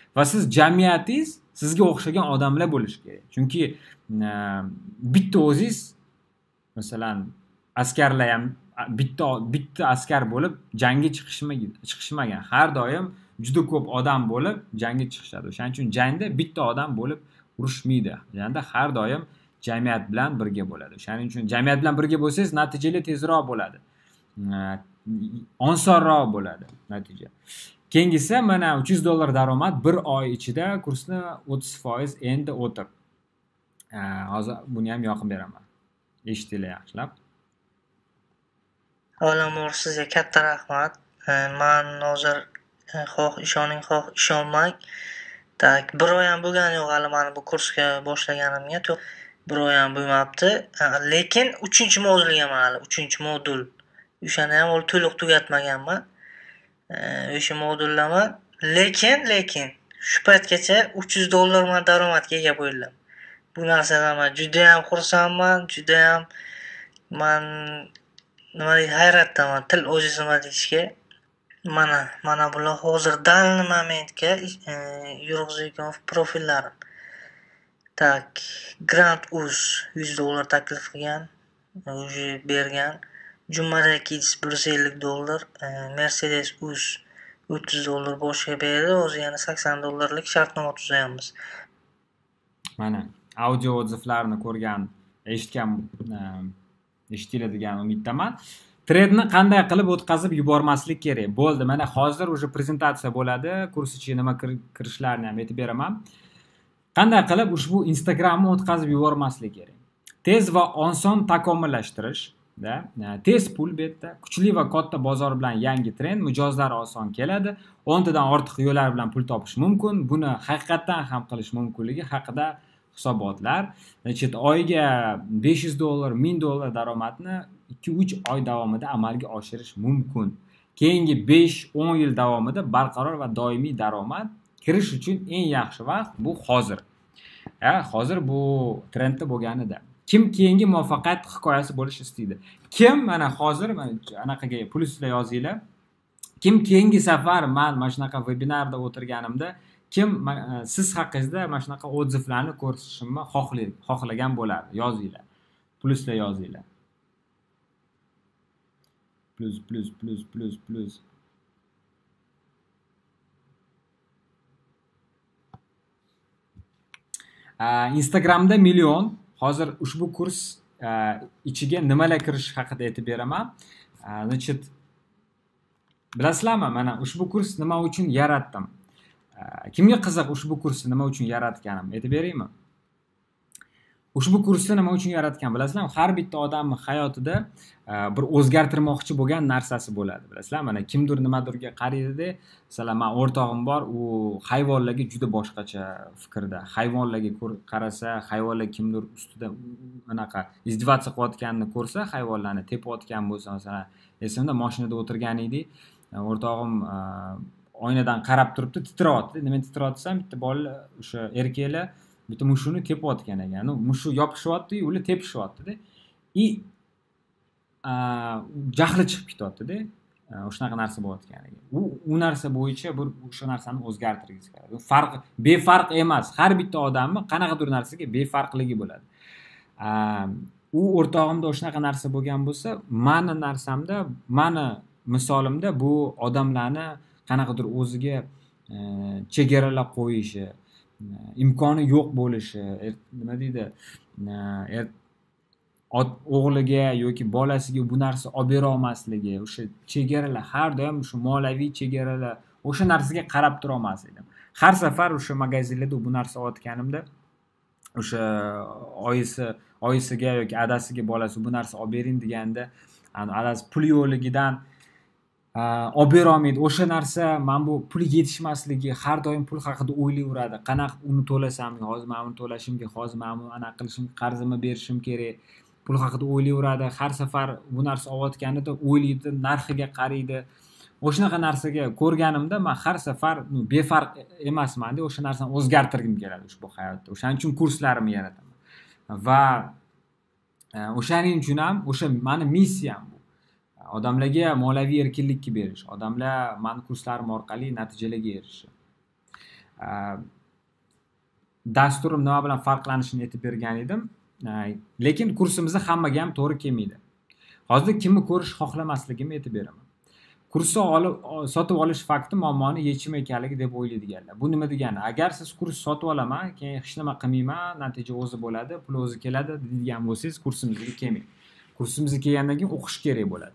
va siz jamiyatingiz sizga o'xshagan odamlar bo'lishi kerak. Chunki bitta o'zingiz masalan askarlar ham bitta bitta askar bo'lib jangga chiqishmagan, chiqishmagan. Har doim juda ko'p odam bo'lib jangga chiqishadi. O'shaning uchun jangda bitta odam bo'lib urushmaydi. Jangda har doim jamiyat bilan birga bo'ladi. O'shaning uchun jamiyat bilan birga bo'lsangiz, natijali tezroq bo'ladi. Osonroq bo'ladi natija. Keyingisi mana uch yuz dollar daromad bir oy ichida kursni o'ttiz foiz endi o'tir. Hozir buni ham yoqib beraman. Eshitinglar yaxshilab. Avvalambor sizga katta rahmat. Men hozir xoh ishoning, xoh ishonmang. Tak, bir oy ham bo'lgani yo'q hali men bu kursga boshlaganimga. Bir oy ham bo'lmabdi. Lekin uchinchi modulgaman hali, uchinchi modul. O'shani ham ol to'liq tugatmaganman. O'sha modullaman. Lekin, lekin shu paytgacha uch yuz dollar men daromadga ega bo'ldim. Bu narsadan men juda ham xursandman, juda ham men nima deydi, hayratdaman, til ojizman deyishga. Mana, mana bular hozir dal momentga yurg'izayotgan profillarim. Tak, Grant Uz yuz dollar taklif qilgan, o'zi bergan. Jumada Kids bir yuz ellik dollar, Mercedes Uz o'ttiz dollar boshqa berdi. Hozir yana sakson dollarlik shartnoma tuzayapmiz. Mana audio odzivlarni ko'rgan, eshitgan, eshitinglar degan umiddaman. Tredni qanday qilib o'tkazib yubormaslik kerak? Bo'ldi, mana hozir o'sha prezentatsiya bo'ladi, kurs ichiga nima kirishlarni ham aytib beraman. Qanday qilib ushbu Instagramni o'tkazib yubormaslik kerak? Tez va oson takomillashtirish, da, tez pul betda, kuchli va katta bozor bilan yangi trend, mijozlari oson keladi, o'ntadan ortiq yo'llar bilan pul topish mumkin. Buni haqiqatan ham qilish mumkinligi haqida hisobotlar. Значит, oyiga besh yuz dollar, ming dollar daromadni ikki uch oy davomida amalga oshirish mumkin. Keyingi besh o'n yil davomida barqaror va doimiy daromad kirish uchun eng yaxshi vaqt bu hozir. Ha, hozir bu trendda bo'lganida. Kim keyingi muvaffaqiyat hikoyasi bo'lish istaydi? Kim mana hozir mana anaqaga plusda yozinglar. Kim keyingi safar men mana shunaqa vebinarda o'tirganimda kim siz haqingizda mana shunaqa odzivlarni ko'rishimni xohlagan bo'lardi? Yozinglar. Plusda yozinglar. Plus plus plus plus plus. Instagramda million. Hozir ushbu kurs ichiga nimalar kirish haqida aytib beraman. Значит, bilasizlarmi, mana ushbu kurs nima uchun yaratdim? Kimga qiziq ushbu kursni nima uchun yaratganim? Aytib beraymi? Ushbu kursni nima uchun yaratgan bilasizlarmi? Har bitta odamning hayotida bir o'zgartirmoqchi bo'lgan narsasi bo'ladi. Bilasizlar, mana kimdir nimadirga qaraydi, masalan, men o'rtog'im bor, u hayvonlarga juda boshqacha fikrda. Hayvonlarga qarasa, hayvonlar kimdir ustida anaqa izdivosiya qilayotganini ko'rsa, hayvonlarni tepayotgan bo'lsa, masalan, esimda mashinada o'tirgan edik, o'rtog'im oynadan qarab turibdi, titrayapti. Nima titrayapsam, bitta bola o'sha erkaklar bitta mushukni tepayotgan ekan. Mushuk yopishyapti-yu, ular tepishyapti-da. I jahli chiqib ketyapti-da. O'shanaqa narsa bo'layotgan ekan. U u narsa bo'yicha bir o'sha narsani o'zgartirgiz kerak. Farq befarq emas. Har bitta odamning qanaqadir narsaga befarqligi bo'ladi. U o'rtog'imda o'shanaqa narsa bo'lgan bo'lsa, meni narsamda, meni misolimda bu odamlarni qanaqadir o'ziga chegaralar qo'yishi, imkoni yo'q bo'lishi, nima deydi, o'g'liga yoki bolasiga bu narsa olib bera olmasligi, o'sha chegaralar, har doim shu moliyaviy chegaralar, o'sha narsaga qarab tura olmas edim. Har safar o'sha magazinlarda bu narsa olayotganimda, o'sha oyisi, oyisiga yoki adasiga bolasi bu narsa olib bering deganda, adasi pul yo'qligidan olib bera olmaydi. O'sha narsa men bu pul yetishmasligi, har doim pul haqida o'ylayveradi. Qanaqa uni to'lasam, hozir men uni to'lashim kerak, hozir men uni anaqa qilishim, qarzimni berishim kerak. Pul haqida o'ylayveradi. Har safar bu narsa olayotganida o'ylaydi, narxiga qaraydi. O'shanaqa narsaga ko'rganimda men har safar befarq emasman-da, o'sha narsani o'zgartirgim keladi ushbu hayotda. O'shaning uchun kurslarimni yarataman. Va o'shaning uchun ham o'sha meni missiyam bu. Odamlarga moliyaviy erkinlikni berish, odamlar meni kurslarim orqali natijalarga erishishi. dasturim nima bilan farqlanishini aytib bergan edim. Lekin kursimizda hammaga ham to'g'ri kelmaydi. Hozir kimni ko'rish xohlamasligimni aytib beraman. Kursni olib sotib olish fakti muammoni yechimi ekanligi deb o'ylaydiganlar. Bu nima degani? Agar siz kurs sotib olaman, keyin hech nima qilmayman, natija o'zi bo'ladi, pul o'zi keladi degan bo'lsangiz, kursimizga kelmang. Kursimizga kelgandan keyin o'qish kerak bo'ladi.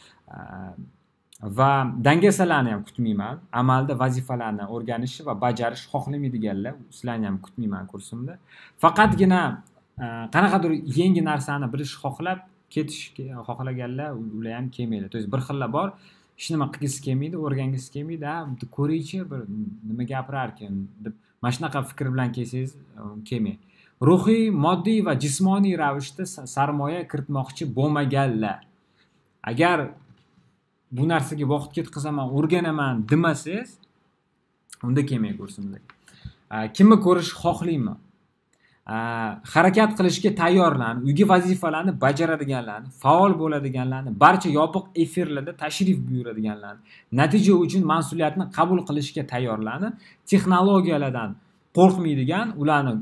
Va dangasalarni ham kutmayman. Amalda vazifalarni o'rganish va bajarish xohlamaydiganlar, sizlarni ham kutmayman kursimda. Faqatgina qanaqadir yangi narsani bilish xohlab ketish xohlaganlar ular ham kelmaydi. To есть bir xillar bor, hech nima qilgisi kelmaydi, o'rgangisi kelmaydi. Ha, ko'raychi, bir nima gapirar ekan deb mana shunaqa fikr bilan kelsangiz, kelmang. Ruhiy, moddiy va jismoniy ravishda sarmoya kiritmoqchi bo'lmaganlar. Agar bu narsaga vaqt ketkazaman, o'rganaman demasangiz, unda kelmang kursimizga. Kimni ko'rish xohlayman? Harakat qilishga tayyorlan, uyga vazifalarni bajaradiganlarni, faol bo'ladiganlarni, barcha yopiq efirlarda tashrif buyuradiganlarni, natija uchun mas'uliyatni qabul qilishga tayyorlanib, texnologiyalardan qo'rqmaydigan, ularni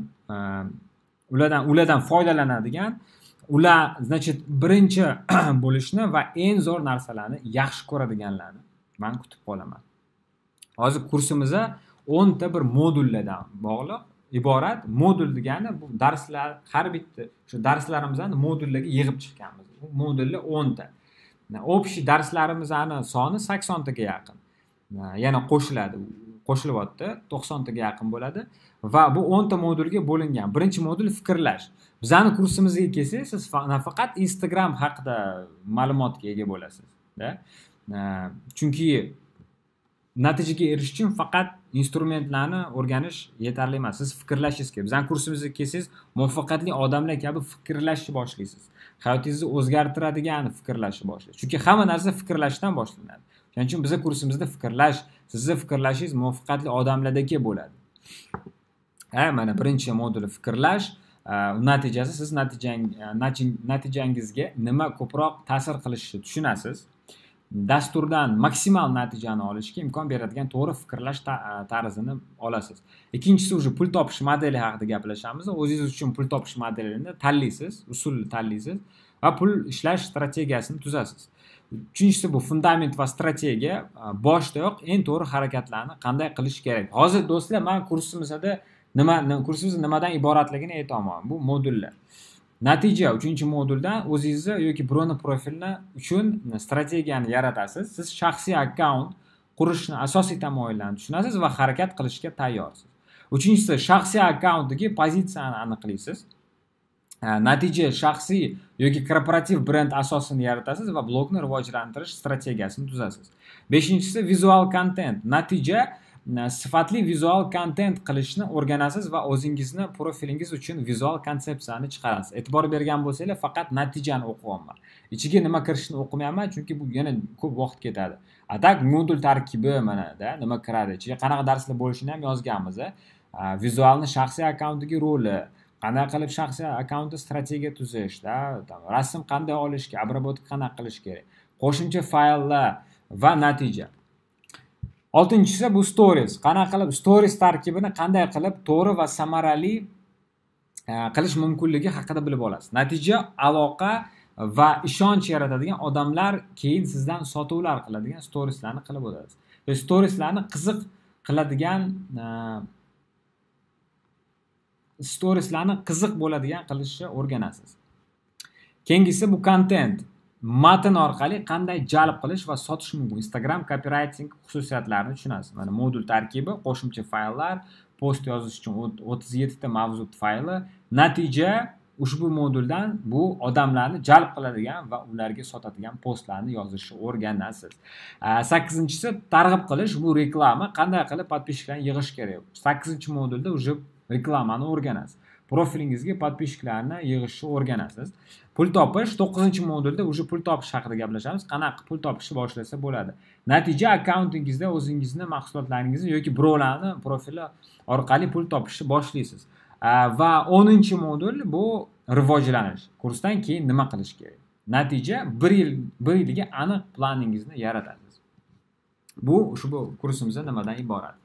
ulardan ulardan foydalanadigan, ular, значит, birinchi bo'lishni va eng zo'r narsalarni yaxshi ko'radiganlarni men kutib qolaman. Hozir kursimizda o'n ta bir modullardan bog'liq iborat. Modul degani bu darslar, har bitta shu darslarimizni modullarga yig'ib chiqqanmiz. Bu modullar o'n ta. Общий darslarimizning soni sakson taga yaqin. Yana qo'shiladi, qo'shilyapti, to'qson taga yaqin bo'ladi va bu o'n ta modulga bo'lingan. Birinchi modul fikrlash. Bizning kursimizga kelsangiz, siz faqat Instagram haqida ma'lumotga ega bo'lasiz, da? Chunki natijaga erishish uchun faqat instrumentlarni o'rganish yetarli emas. Siz fikrlashingiz kerak. Bizning kursimizga kelsangiz, muvaffaqiyatli odamlar kabi fikrlashni boshlaysiz. Hayotingizni o'zgartiradigan fikrlashni boshlaysiz. Chunki hamma narsa fikrlashdan boshlanadi. Shuning uchun bizning kursimizda fikrlash, sizning fikrlashingiz muvaffaqiyatli odamlardagi bo'ladi. Ha, mana birinchi modul fikrlash. Natijasi siz natijang natijangizga nima ko'proq ta'sir qilishini tushunasiz. Dasturdan maksimal natijani olishga imkon beradigan to'g'ri fikrlash tarzini olasiz. Ikkinchisi уже pul topish modeli haqida gaplashamiz. O'zingiz uchun pul topish modelini tanlaysiz, usulni tanlaysiz va pul ishlash strategiyasini tuzasiz. Uchinchisi bu fundament va strategiya, boshdayoq eng to'g'ri harakatlarni qanday qilish kerak. Hozir do'stlar, men kursimizda nima kursimiz nimadan iboratligini aytaman. Bu modullar. Natija uchinchi modulda o'zingizni yoki birovni profilni uchun strategiyani yaratasiz. Siz shaxsiy akkaunt qurishni asosiy tamoyillarini tushunasiz va harakat qilishga tayyorsiz. Uchinchisi shaxsiy akkauntdagi pozitsiyani aniqlaysiz. Natija shaxsiy yoki korporativ brend asosini yaratasiz va blogni rivojlantirish strategiyasini tuzasiz. Beshinchisi vizual kontent. Natija sifatli vizual kontent qilishni o'rganasiz va o'zingizni profilingiz uchun vizual konsepsiyani chiqarasiz. E'tibor bergan bo'lsanglar, faqat natijani o'qiyapman. Ichiga nima kirishini o'qimayapman, chunki bu yana ko'p vaqt ketadi. Atak modul tarkibi mana da nima kiradi. Ichiga qanaqa darslar bo'lishini ham yozganmiz. Vizualni shaxsiy akkauntdagi roli, qanday qilib shaxsiy akkauntni strategiya tuzish, da, rasm qanday olish kerak, обработка qanaqa qilish kerak, qo'shimcha fayllar va natija. Oltinchisi bu stories. Qanaqa qilib stories tarkibini qanday qilib to'g'ri va samarali qilish mumkinligi haqida bilib olasiz. Natija, aloqa va ishonch yaratadigan odamlar keyin sizdan sotuvlar qiladigan storieslarni qilib o'tasiz. Va storieslarni qiziq qiladigan storieslarni qiziq bo'ladigan qilishni o'rganasiz. Keyingisi bu content. Matn orqali qanday jalb qilish va sotish mumkin. Instagram copywriting xususiyatlarini tushunasiz. Mana modul tarkibi, qo'shimcha fayllar, post yozish uchun o'ttiz yetti ta mavzu fayli. Natija ushbu moduldan bu odamlarni jalb qiladigan va ularga sotadigan postlarni yozishni o'rganasiz. sakkizinchisi targ'ib qilish, bu reklama, qanday qilib podpishkalarni yig'ish kerak. sakkizinchi modulda уже reklamani o'rganasiz. Profilingizga podpishkalarni yig'ishni o'rganasiz. Pul topish, to'qqizinchi modulda уже pul topish haqida gaplashamiz. Qanaqa pul topishni boshlasa bo'ladi. Natija akkauntingizda o'zingizni mahsulotlaringizni yoki birovlarni profili orqali pul topishni boshlaysiz. Va o'ninchi modul bu rivojlanish. Kursdan keyin nima qilish kerak? Natija bir yil bir yilga aniq planingizni yaratasiz. Bu ushbu kursimizda nimadan iborat?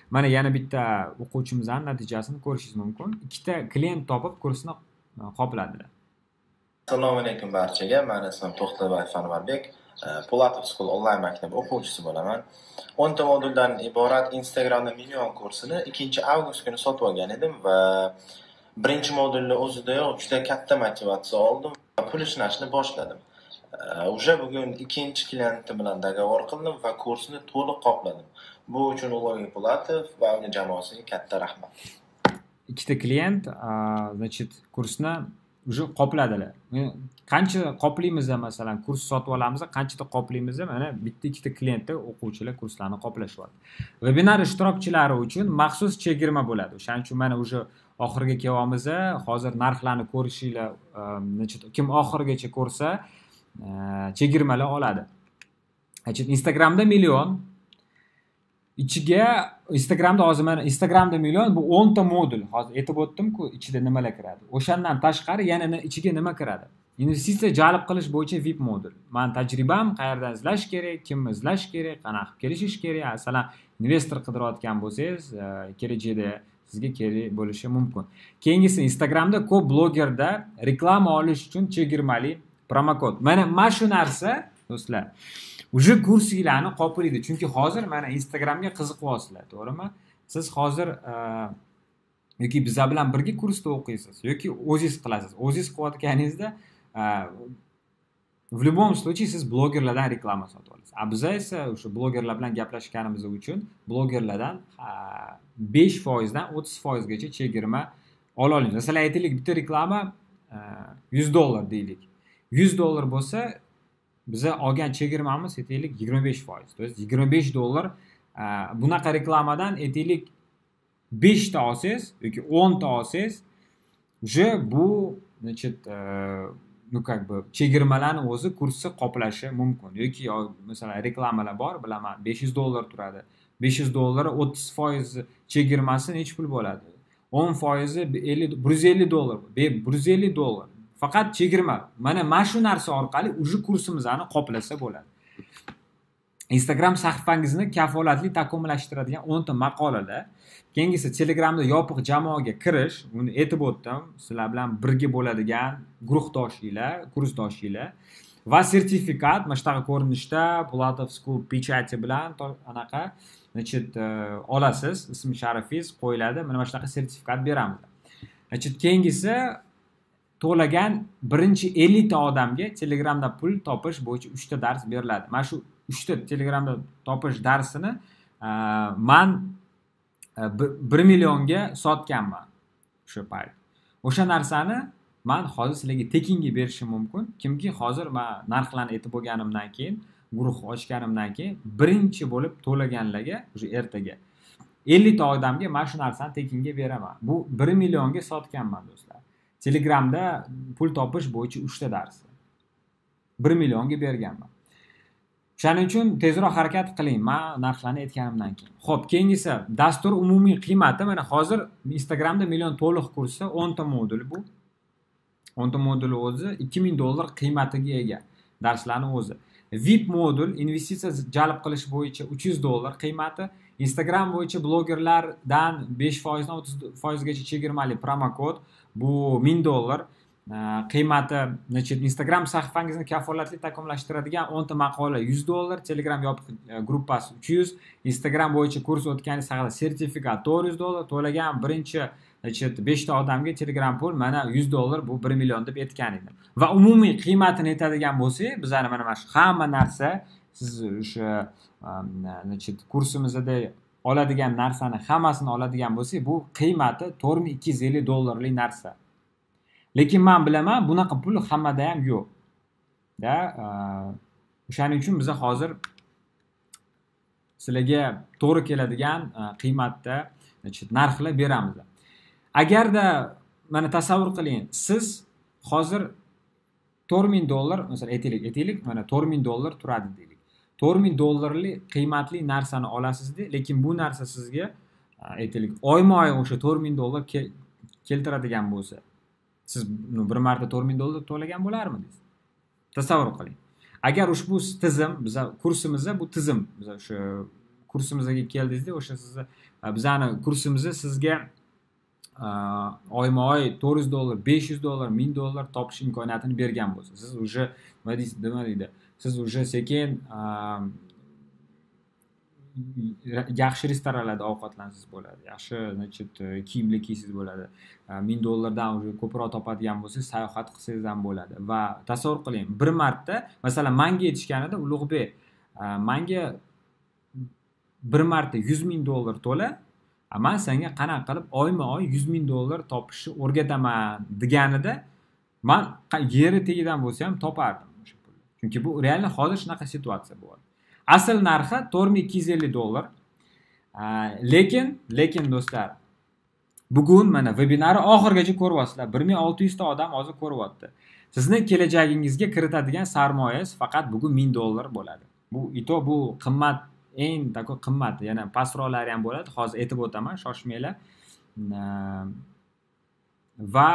mana yana bitta o'quvchimizning natijasini ko'rishingiz mumkin. Ikkita klient topib kursni qopladilar. Assalomu alaykum barchaga. Meni ismim To'xtaboyev Anvarbek. Po'latov School onlayn maktabi o'quvchisi bo'laman. o'n ta moduldan iborat Instagramda million kursini ikkinchi avgust kuni sotib olgan edim va birinchi modulni o'zidayoq juda katta motivatsiya oldim va pul ishlashni boshladim. Уже bugun ikkinchi klientim bilan dogovor qildim va kursni to'liq qopladim. Bu uchun Ulug'bek Po'latov va uning jamoasiga katta rahmat. Ikkita klient, значит, kursni уже qopladilar. Qancha qoplaymiz masalan kurs sotib olamiz, qanchada qoplaymiz, mana bitta ikkita klientda o'quvchilar kurslarni qoplashyapti. Webinar ishtirokchilari uchun maxsus chegirma bo'ladi. O'shaning uchun mana уже oxiriga kelyapmiz. Hozir narxlarni ko'rishinglar, значит, kim oxirigacha ko'rsa, chegirmalar oladi. Значит, Instagramda million ichiga Instagramda hozir mana Instagramda million bu o'n ta modul. Hozir aytib o'tdim-ku, ichida nimalar kiradi. O'shandan tashqari yana ichiga nima kiradi? Investitsiya jalb qilish bo'yicha V I P modul. Men tajribam, qayerdan izlash kerak, kimni izlash kerak, qanaqa kelishish kerak. Masalan, investor qidirayotgan bo'lsangiz, kelajakda sizga kerak bo'lishi mumkin. Keyingisi Instagramda ko'p blogerda reklama olish uchun chegirmali promokod. Mana mana shu narsa, do'stlar, уже kursinglarni qoplaydi. Chunki hozir mana Instagramga qiziqyapsizlar, to'g'rimi? Siz hozir yoki bizlar bilan birga kursda o'qiysiz yoki o'zingiz qilasiz. O'zingiz qilayotganingizda в любом случае siz blogerlardan reklama sotib olasiz. A biz esa o'sha blogerlar bilan gaplashganimiz uchun blogerlardan besh foiz dan o'ttiz foiz gacha chegirma ola olamiz. Masalan, aytaylik, bitta reklama yuz dollar deylik. yuz dollar bo'lsa, biza olgan chegirmamiz aytaylik yigirma besh foiz. To есть yigirma besh dollar bunaqa reklamadan aytaylik besh ta olsangiz yoki o'n ta olsangiz, уже bu, значит, ну как бы chegirmalarni o'zi kursi qoplashi mumkin. Yoki masalan reklamalar bor, bilaman, besh yuz dollar turadi. besh yuz dollar o'ttiz foiz chegirmasi necha pul bo'ladi? o'n foiz ellik, bir yuz ellik dollar. bir yuz ellik dollar. Faqat chegirma. Mana mana shu narsa orqali уже kursimizni qoplasa bo'ladi. Instagram sahifangizni kafolatli takomillashtiradigan o'n ta maqolalar. Keyingisi Telegramda yopiq jamoaga kirish. Buni aytib o'tdim. Sizlar bilan birga bo'ladigan guruhdoshinglar, kursdoshinglar va sertifikat mana shunaqa ko'rinishda Po'latov School pechati bilan anaqa, значит, olasiz. Ism sharifingiz qo'yiladi. Mana shunaqa sertifikat beramiz. Значит, keyingisi to'lagan birinchi ellik ta odamga Telegramda pul topish bo'yicha uch ta dars beriladi. Mana shu uch ta Telegramda topish darsini men bir millionga sotganman o'sha payt. O'sha narsani men hozir sizlarga tekinga berishim mumkin. Kimki hozir men narxlarni aytib bo'lganimdan keyin, guruh ochganimdan keyin birinchi bo'lib to'laganlarga o'sha ertaga ellik ta odamga men shu narsani tekinga beraman. Bu bir millionga sotganman, do'stlar. Telegramda pul topish bo'yicha uch ta darsi bir millionga berganman. Shuning uchun tezroq harakat qiling, men narxlarni aytganimdan keyin. Xo'p, keyingisi dastur umumiy qiymati mana hozir Instagramda million to'liq kursi o'n ta modul bu. o'n ta modul o'zi ikki ming dollar qiymatiga ega darslarning o'zi. V I P modul investitsiya jalb qilish bo'yicha uch yuz dollar qiymati. Instagram bo'yicha blogerlardan besh foiz dan o'ttiz foiz gacha chegirmali promokod bu ming dollar qiymati. Значит, Instagram sahifangizni kafolatli takomillashtiradigan o'n ta maqola yuz dollar, Telegram yopiq gruppasi uch yuz, Instagram bo'yicha kurs o'tganingiz haqida sertifikat to'rt yuz dollar, to'lagan birinchi, значит, besh ta odamga Telegram pul mana yuz dollar, bu bir million deb aytgan edim. Va umumiy qiymatini aytadigan bo'lsak, bizlar mana mana shu hamma narsa siz o'sha, значит, kursimizda oladigan narsani hammasini oladigan bo'lsak, bu qiymati to'rt ming ikki yuz ellik dollarlik narsa. Lekin men bilaman, bunaqa pul hammada ham yo'q. Da, o'shaning uchun biz hozir sizlarga to'g'ri keladigan qiymatda, значит, narxlar beramiz. Agarda mana tasavvur qiling, siz hozir to'rt ming dollar, masalan, aytaylik, aytaylik, mana to'rt ming dollar turadi deylik. to'rt ming dollarlik qiymatli narsani olasiz-da, lekin bu narsa sizga aytaylik, oyma-oy o'sha to'rt ming dollar keltiradigan bo'lsa, siz bir marta to'rt ming dollar to'lagan bo'larmidingiz? Tasavvur qiling. Agar ushbu tizim, biz kursimizda bu tizim, biz o'sha kursimizga keldingizda o'sha sizni bizani kursimizni sizga oyma oy to'rt yuz dollar, besh yuz dollar, ming dollar topish imkoniyatini bergan bo'lsa, siz уже nima deysiz, nima deydi? Siz уже sekin yaxshi restoranlarda ovqatlansiz bo'ladi. Yaxshi, значит, kiyimli kiysiz bo'ladi. ming dollardan уже ko'proq topadigan bo'lsangiz, sayohat qilsangiz ham bo'ladi. Va tasavvur qiling, bir marta, masalan, menga aytishganida Ulug'bek, menga bir marta yuz ming dollar to'la, men senga qanaqa qilib oyma-oy yuz ming dollar topishni o'rgataman deganida, men yeri tegidan bo'lsa ham topardim o'sha pulni. Chunki bu real hozir shunaqa situatsiya bo'ladi. Asl narxi to'rt ming ikki yuz ellik dollar. Lekin, lekin do'stlar, bugun mana webinarni oxirigacha ko'ryapsizlar. bir ming olti yuz ta odam hozir ko'ryapti. Sizni kelajagingizga kiritadigan sarmoyangiz faqat bugun ming dollar bo'ladi. Bu ito bu qimmat, eng tako qimmat, yana pastroqlari ham bo'ladi. Hozir aytib o'taman, shoshmanglar. Va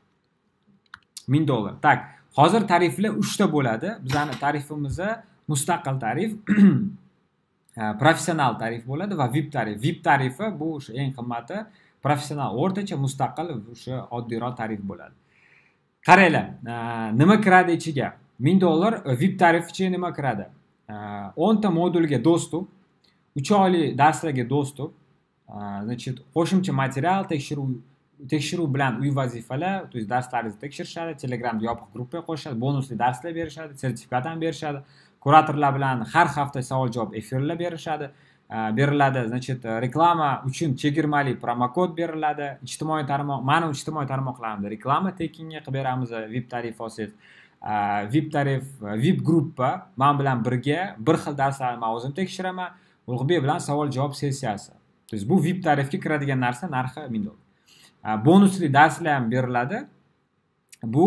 ming dollar. Tak, hozir tariflar uchta bo'ladi. Bizning tarifimiz mustaqil tarif, professional tarif bo'ladi va V I P tarif. V I P tarifi bu o'sha eng qimmati, professional o'rtacha, mustaqil o'sha oddiyroq tarif bo'ladi. Qaranglar, nima kiradi ichiga? ming dollar V I P tarif ichiga nima kiradi? o'n ta modulga dostуп, uch oylik darslarga dostуп, значит, qo'shimcha material, tekshiruv tekshiruv bilan uy vazifalar, to есть darslaringizni tekshirishadi, Telegramda yopiq gruppaga qo'shadi, bonusli darslar berishadi, sertifikat ham berishadi. Kuratorlar bilan har hafta savol-javob efirlar berishadi, beriladi. Значит, reklama uchun chegirmali promokod beriladi. Ijtimoiy tarmoq, mana ijtimoiy tarmoqlarimda reklama tekinga qilib beramiz. V I P tarif olsangiz, V I P tarif, V I P gruppa men bilan birga bir xil darslarni men o'zim tekshiraman. Ulug'bek bilan savol-javob sessiyasi. To есть bu V I P tarifga kiradigan narsa narxi ming dollar. Bonusli darslar ham beriladi. Bu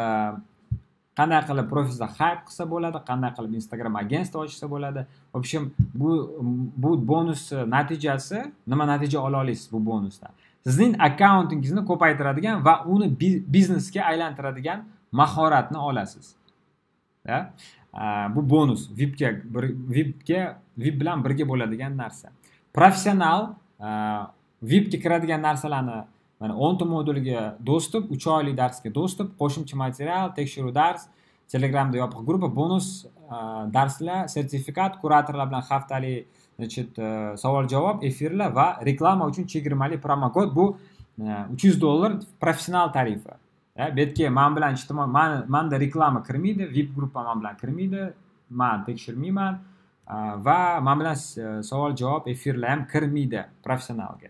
qanday qilib profilda hype qilsa bo'ladi, qanday qilib Instagram agentство ochsa bo'ladi. В общем, bu bu bonus natijasi, nima natija ola olasiz bu bonusdan? Sizning akkauntingizni ko'paytiradigan va uni biznesga aylantiradigan mahoratni olasiz. Ya? Bu bonus V I P ga V I P ga V I P bilan birga bo'ladigan narsa. Professional V I P ga kiradigan narsalarni mana o'n ta modulga dostуп, uch oylik darsga dostуп, qo'shimcha material, tekshiruv dars, Telegramda yopiq gruppa, bonus darslar, sertifikat, kuratorlar bilan haftalik, значит, savol-javob, efirlar va reklama uchun chegirmali promokod. Bu uch yuz dollar professional tarifi. Ya, bu yerga men bilan ijtimoiy, menda reklama kirmaydi, V I P gruppa men bilan kirmaydi, men tekshirmayman va men bilan savol-javob, efirlar ham kirmaydi professionalga.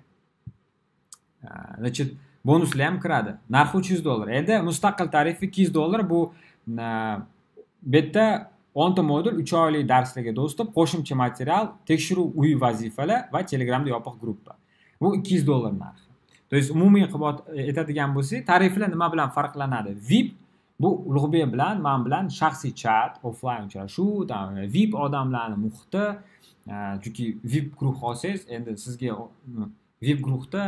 Значит, bonuslar ham kiradi. Narxi uch yuz dollar. Endi mustaqil tarifi ikki yuz dollar. Bu bu yerda o'n ta modul, uch oylik darslarga dostуп, qo'shimcha material, tekshiruv uy vazifalar va Telegramda yopiq gruppa. Bu ikki yuz dollar narxi. To есть umumiy qilib aytadigan bo'lsak, tariflar nima bilan farqlanadi? V I P bu Ulug'bek bilan, men bilan shaxsiy chat, offline uchrashuv, V I P odamlarning muhiti, chunki V I P guruh olsangiz, endi sizga V I P guruhda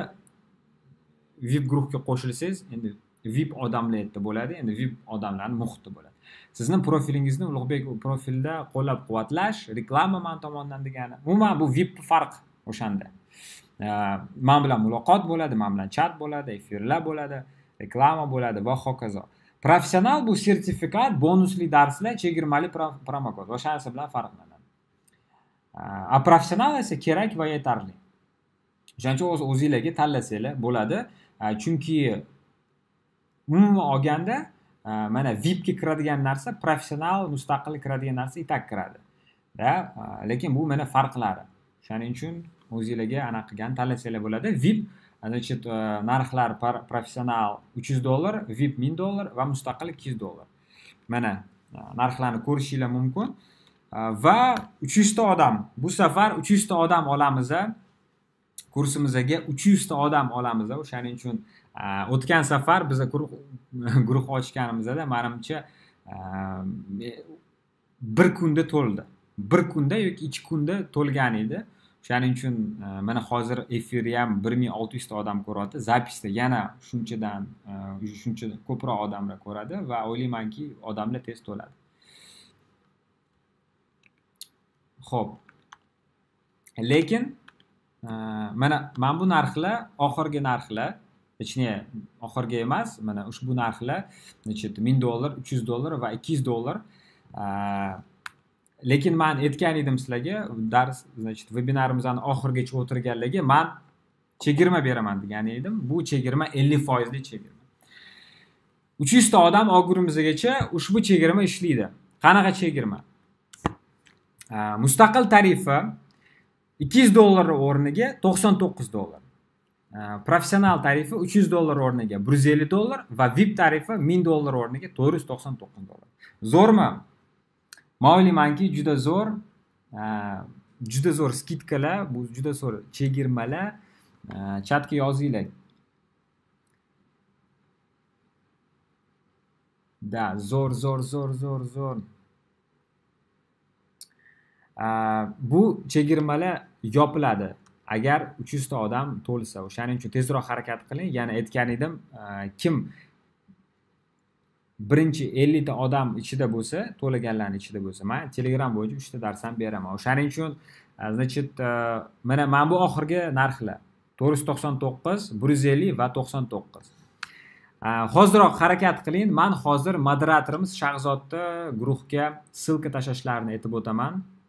V I P guruhga qo'shilsangiz, endi V I P odamlar bo'ladi, endi V I P odamlarning muhiti bo'ladi. Sizning profilingizni Ulug'bek profilda qo'llab-quvvatlash, reklama men tomonidan degani. Umuman bu V I P farq o'shanda. Men bilan muloqot bo'ladi, men bilan chat bo'ladi, efirlar bo'ladi, reklama bo'ladi va hokazo. Professional bu sertifikat, bonusli darslar, chegirmali promokod. O'shanisi bilan farqlanadi. A professional esa kerak va yetarli. O'shaning uchun o'zingizlarga tanlasanglar bo'ladi. Chunki umuman olganda mana V I P ga kiradigan narsa, professional, mustaqil kiradigan narsa itak kiradi. Da, lekin bu mana farqlari. O'shaning uchun o'zingizlarga ana qilgan tanlasanglar bo'ladi. V I P, значит, narxlar professional uch yuz dollar, V I P ming dollar va mustaqil ikki yuz dollar. Mana narxlarni ko'rishingiz mumkin. Va uch yuz ta odam, bu safar uch yuz ta odam olamiz. Kursimizga uch yuz ta odam olamiz. O'shaning uchun o'tgan safar biz guruh guruh ochganimizda menimcha bir kunda to'ldi. Bir kunda yoki ikki kunda to'lgan edi. O'shaning uchun mana hozir efirni ham bir ming olti yuz ta odam ko'ryapti. Zapisda yana shunchadan shuncha ko'proq odamlar ko'radi va o'ylaymanki, odamlar tez to'ladi. Xo'p. lekin mana mana bu narxlar oxirgi narxlar, точнее oxirgi emas, mana ushbu narxlar nechta ming dollar, uch yuz dollar va ikki yuz dollar. Lekin men aytgan edim sizlarga dars, значит, webinarimizning oxirigacha o'tirganlarga men chegirma beraman degan edim. Bu chegirma ellik foizli chegirma. uch yuz ta odam olgunimizgacha ushbu chegirma ishlaydi. Qanaqa chegirma? Mustaqil tarifi ikki yuz dollar o'rniga to'qson to'qqiz dollar. Professional tarifi uch yuz dollar o'rniga bir yuz ellik dollar va V I P tarifi ming dollar o'rniga to'rt yuz to'qson to'qqiz dollar. Zo'rmi? Men o'ylaymanki juda zo'r, juda zo'r skidkalar, bu juda zo'r chegirmalar. Chatga yozinglar. Da, zo'r, zo'r, zo'r, zo'r, zo'r. Bu chegirmalar yopiladi agar uch yuz ta odam to'lsa. O'shaning uchun tezroq harakat qiling. Yana aytgan edim, kim birinchi ellik ta odam ichida bo'lsa, to'laganlarning ichida bo'lsa, men Telegram bo'yicha uch ta dars ham beraman. O'shaning uchun, значит, mana men bu oxirgi narxlar to'rt yuz to'qson to'qqiz, bir yuz ellik va to'qson to'qqiz. Hozirroq harakat qiling. Men hozir moderatorimiz Shahzodni guruhga ssilka tashlashlarini aytib o'taman.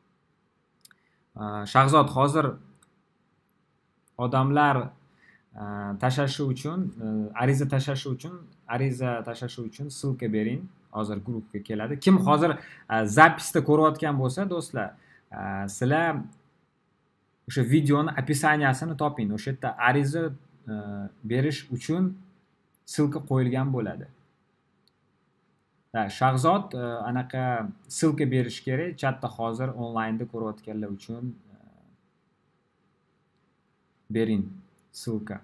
Shahzod hozir odamlar tashlashi uchun, ariza tashlashi uchun, ariza tashlashi uchun ssilka bering. Hozir guruhga keladi. Kim hozir zapisda ko'rayotgan bo'lsa, do'stlar, sizlar o'sha videoni описаниесini toping. O'sha yerda ariza berish uchun ssilka qo'yilgan bo'ladi. Shahzod anaqa ssilka berish kerak. Chatda hozir onlaynda ko'rayotganlar uchun bering ssilka.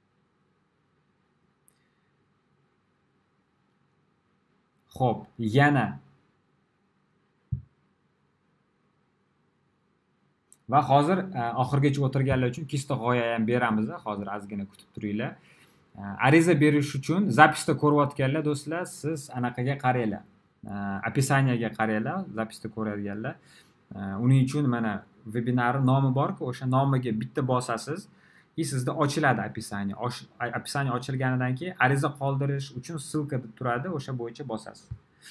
Xo'p, yana va hozir oxirgacha o'tirganlar uchun ikkita g'oya ham beramiz. Hozir ozgina kutib turinglar. Ariza berish uchun zapisda ko'rayotganlar do'stlar, siz anaqaga qaranglar. Описаниеga qaranglar, zapisda ko'radiganlar. Uning uchun mana webinar nomi bor-ku, o'sha nomiga bitta bosasiz, и sizda ochiladi описание. Описание ochilganidan keyin ariza qoldirish uchun ssilka turadi, o'sha bo'yicha bosasiz.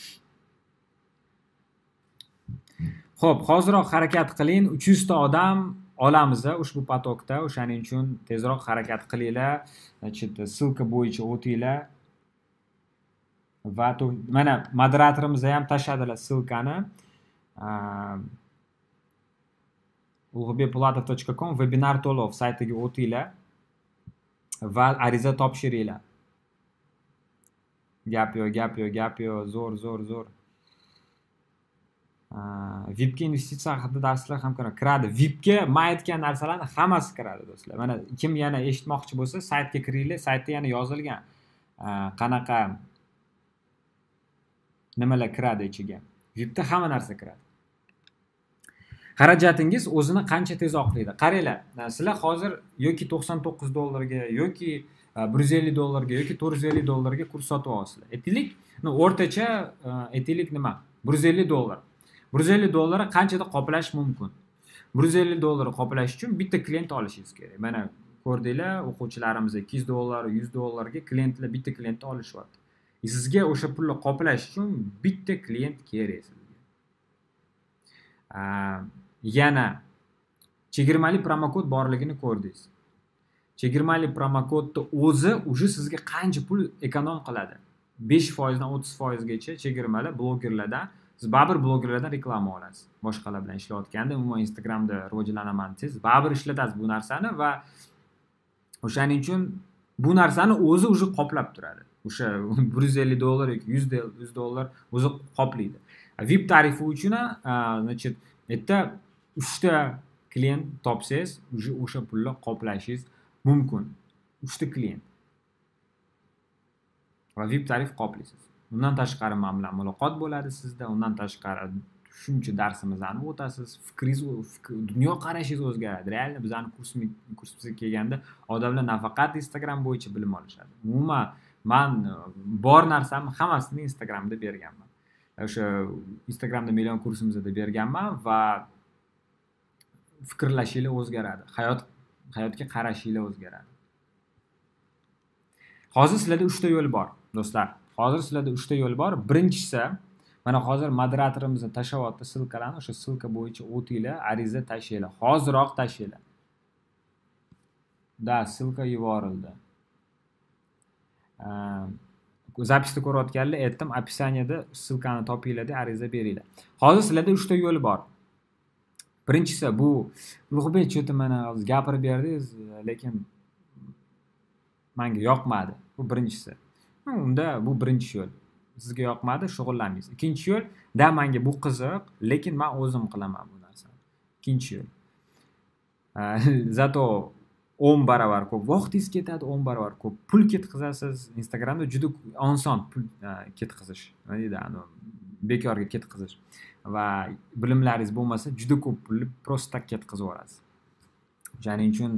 Xo'p, hozirroq harakat qiling. uch yuz ta odam olamiz ushbu potokda. O'shaning uchun tezroq harakat qilinglar. Значит, ssilka bo'yicha o'tinglar. Va mana moderatorimiz ham tashladilar ssilkani. ulug'bek pulatov точка com webinar to'lov saytiga o'tinglar va ariza topshiringlar. Gap yo'q, gap yo'q, gap yo'q, zo'r, zo'r, zo'r. V I P ga investitsiya haqida darslar ham kiradi. V I P ga men aytgan narsalarning hammasi kiradi do'stlar. Mana kim yana eshitmoqchi bo'lsa, saytga kiringlar, saytda yana yozilgan qanaqa nimalar kiradi ichiga. V I P da hamma narsa kiradi. Xarajatingiz o'zini qancha tez oqlaydi. Qaranglar, sizlar hozir yoki to'qson to'qqiz dollarga, yoki bir yuz ellik dollarga, yoki to'rt yuz ellik dollarga kurs sotib olsizlar. Aytaylik, o'rtacha aytaylik nima? bir yuz ellik dollar. bir yuz ellik dollarni qanchada qoplash mumkin? bir yuz ellik dollarni qoplash uchun bitta klient olishingiz kerak. Mana ko'rdinglar, o'quvchilarimiz ikki yuz dollar, yuz dollarga klientlar bitta klientni olishyapti. Sizga o'sha pulni qoplash uchun bitta klient kerak sizga. Yana chegirmali promokod borligini ko'rdingiz. Chegirmali promokodni o'zi o'zi sizga qancha pul ekonom qiladi? besh foiz dan o'ttiz foiz gacha chegirmalar blogerlardan, siz baribir blogerlardan reklama olasiz. Boshqalar bilan ishlayotganda, umuman Instagramda rivojlanaman desiz, baribir ishlatasiz bu narsani va o'shaning uchun bu narsani o'zi o'zi qoplab turadi. O'sha bir yuz ellik dollar yoki yuz dollar o'zi qoplaydi. V I P tarifi uchun, значит, erta uch ta klient topsangiz, o'sha pulni qoplashingiz mumkin. uch ta klient. Va V I P tarif qoplaysiz. Undan tashqari men bilan muloqot bo'ladi sizda. Undan tashqari shuncha darsimizni o'tasiz. Fikringiz, dunyo qarashingiz o'zgaradi. Realni bizning kursimiz kursimizga kelganda odamlar nafaqat Instagram bo'yicha bilim olishadi. Umuman men bor narsamni hammasini Instagramda berganman. O'sha Instagramda million kursimizda berganman va fikrlashinglar o'zgaradi. Hayot hayotga qarashinglar o'zgaradi. Hozir sizlarda uchta yo'l bor, do'stlar. Hozir sizlarda uchta yo'l bor. Birinchisi, mana hozir moderatorimiz tashlayapti silkalarni, o'sha silka bo'yicha o'tinglar, ariza tashlaylar. Hoziroq tashlaylar. Da, silka yuborildi. Zapisda ko'rayotganlar, aytdim, opisaniyada silkani topinglar-da, ariza beringlar. Hozir sizlarda uchta yo'l bor. Birinchisi bu Ulug'bek cho'ti mana hozir gapirib berdingiz, lekin menga yoqmadi. Bu birinchisi. Unda bu birinchi yo'l. Sizga yoqmadi, shug'ullanmaysiz. Ikkinchi yo'l, da menga bu qiziq, lekin men o'zim qilaman bu narsani. Ikkinchi yo'l. Zato o'n barobar ko'p vaqtingiz ketadi, o'n barobar ko'p pul ketkazasiz. Instagramda juda oson pul ketkazish. Nima deydi, ani bekorga ketkazish. Va bilimlaringiz bo'lmasa, juda ko'p pulni prosta ketkazib yuborasiz. Shuning uchun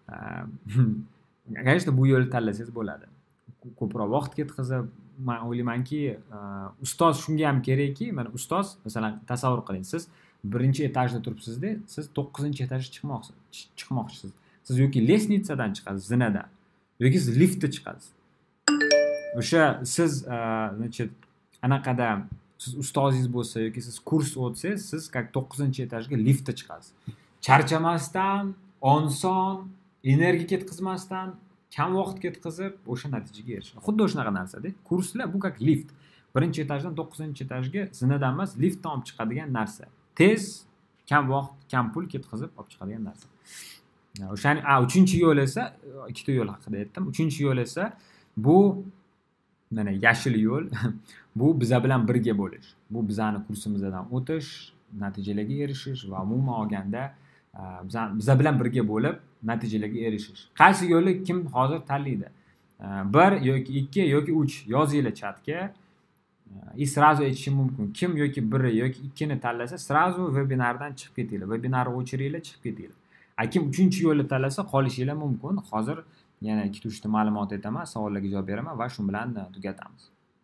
конечно bu yo'lni tanlasangiz bo'ladi. Ko'proq vaqt ketkazib, men o'ylaymanki, ustoz shunga ham kerakki, mana ustoz, masalan, tasavvur qiling, siz birinchi etajda turibsiz-da, siz to'qqizinchi etajga chiqmoqchisiz, chiqmoqchisiz. Siz yoki lesnitsadan chiqasiz, zinadan, yoki siz liftda chiqasiz. O'sha siz, значит, anaqada siz ustozingiz bo'lsa yoki siz kurs o'tsangiz, siz как to'qqizinchi etajga liftda chiqasiz. Charchamasdan, oson, energiya ketkazmasdan, kam vaqt ketkazib, o'sha natijaga erishadi. Xuddi o'shunaqa narsa-da. Kurslar bu как lift. Birinchi etajdan to'qqizinchi etajga zinadan emas, liftdan olib chiqadigan narsa. Tez, kam vaqt, kam pul ketkazib olib chiqadigan narsa. O'shaning, a, uchinchi yo'l esa, ikkita yo'l haqida aytdim. Uchinchi yo'l esa bu mana yashil yo'l. Bu biza bilan birga bo'lish. Bu bizani kursimizdan o'tish, natijalarga erishish va umuman olganda biza bilan birga bo'lib natijalarga erishish. Qaysi yo'lni kim hozir tanlaydi? bir yoki ikki yoki uch yozinglar chatga. И сразу aytishim mumkin. Kim yoki biri yoki ikkini tanlasa, sразу webinardan chiqib ketinglar. Webinarni o'chiringlar, chiqib ketinglar. Kim uchinchi yo'lni tanlasa, qolishinglar mumkin. Hozir yana ikkita uchta ma'lumot aytaman, savollarga javob beraman va shu bilan tugatamiz.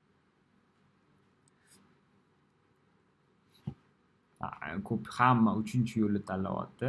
Ko'p hamma uchinchi yo'lni tanlayapti.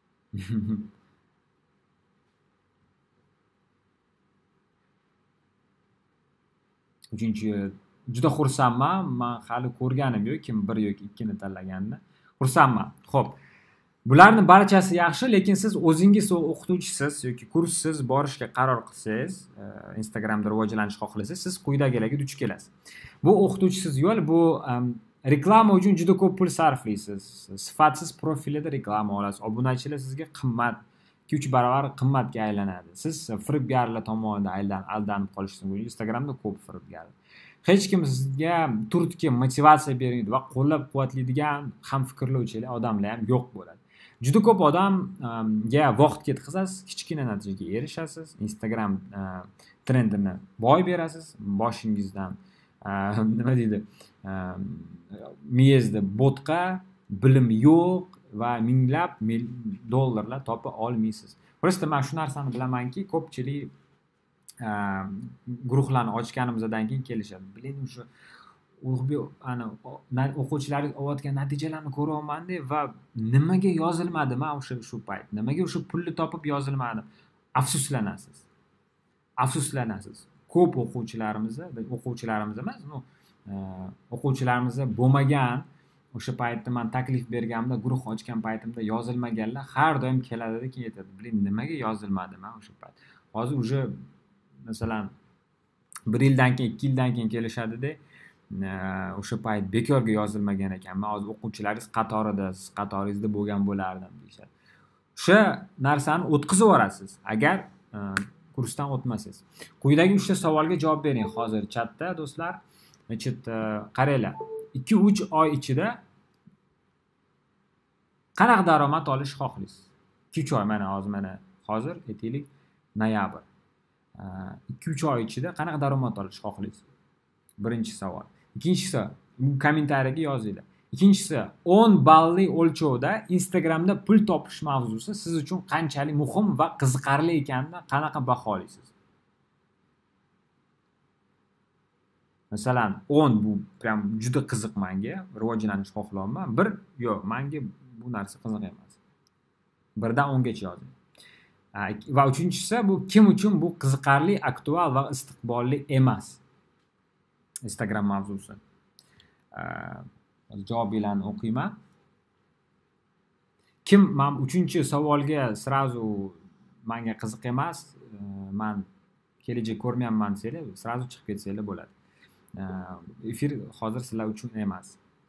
Uchinchi yo'l. Juda xursandman. Men hali ko'rganim yo'q, kim bir yoki ikkini tanlaganini. Xursandman. Xo'p. Bularning barchasi yaxshi, lekin siz o'zingiz o'qituvchisiz yoki kurssiz borishga qaror qilsangiz, Instagramda rivojlanishni xohlasangiz, siz quyidagilarga duch kelasiz. Bu o'qituvchisiz yo'l, bu reklama uchun juda ko'p pul sarflaysiz. Sifatsiz profilida reklama olasiz. Obunachilar sizga qimmat, ikki uch barobar qimmatga aylanadi. Siz firibgarlar tomonidan aldanib qolishingiz mumkin. Instagramda ko'p firibgarlar. Hech kim sizga turtki motivatsiya bermaydi va qo'llab-quvvatlaydigan ham fikrlovchilar odamlar ham yo'q bo'ladi. Juda ko'p odamga vaqt ketkazasiz, kichkina natijaga erishasiz. Instagram trendini boy berasiz, boshingizdan nima deydi? Miyangizda bo'tqa, bilim yo'q va minglab dollarlar topa olmaysiz. Просто men shu narsani bilamanki, ko'pchilik guruhlarni ochganimizdan keyin kelishadi. Bilin, o'sha Ulug'bek ana o'quvchilaringiz olayotgan natijalarni ko'ryapman-da va nimaga yozilmadim men o'sha shu payt? Nimaga o'sha pulni topib yozilmadim? Afsuslanasiz. Afsuslanasiz. Ko'p o'quvchilarimiz, o'quvchilarimiz emas, no, o'quvchilarimiz bo'lmagan o'sha paytda men taklif berganimda, guruh ochgan paytimda yozilmaganlar har doim keladi-da, keyin aytadi, "Bilin, nimaga yozilmadim men o'sha payt?" Hozir uje masalan bir yildan keyin, ikki yildan keyin kelishadi-da, o'sha payt bekorga yozilmagan ekan. Men hozir o'quvchilaringiz qatorida, siz qatoringizda bo'lgan bo'lardim deyshadi. O'sha narsani o'tkazib yuborasiz agar kursdan o'tmasangiz. Quyidagi uchta savolga javob bering hozir chatda do'stlar. Значит, qaranglar. ikki uch oy ichida qanaqa daromad olish xohlaysiz? ikki uch oy, mana hozir mana hozir aytaylik noyabr. ikki uch oy ichida qanaqa daromad olish xohlaysiz? Birinchi savol. Ikkinchisi, kommentariyaga yozinglar. Ikkinchisi, o'n balli o'lchovda Instagramda pul topish mavzusi siz uchun qanchalik muhim va qiziqarli ekanini qanaqa baholaysiz? Masalan, o'n bu prям juda qiziq menga, rivojlanish xohlayman. bir yo'q, menga bu narsa qiziq emas. birdan o'ngacha yozing. Va uchinchisi bu kim uchun bu qiziqarli, aktual va istiqbolli emas. Instagram mavzusi. Javoblarni o'qiyman. Kim men uchinchi savolga srazu menga qiziq emas, men kelajak ko'rmayapman desanglar, srazu chiqib ketsanglar bo'ladi. Efir hozir sizlar uchun emas.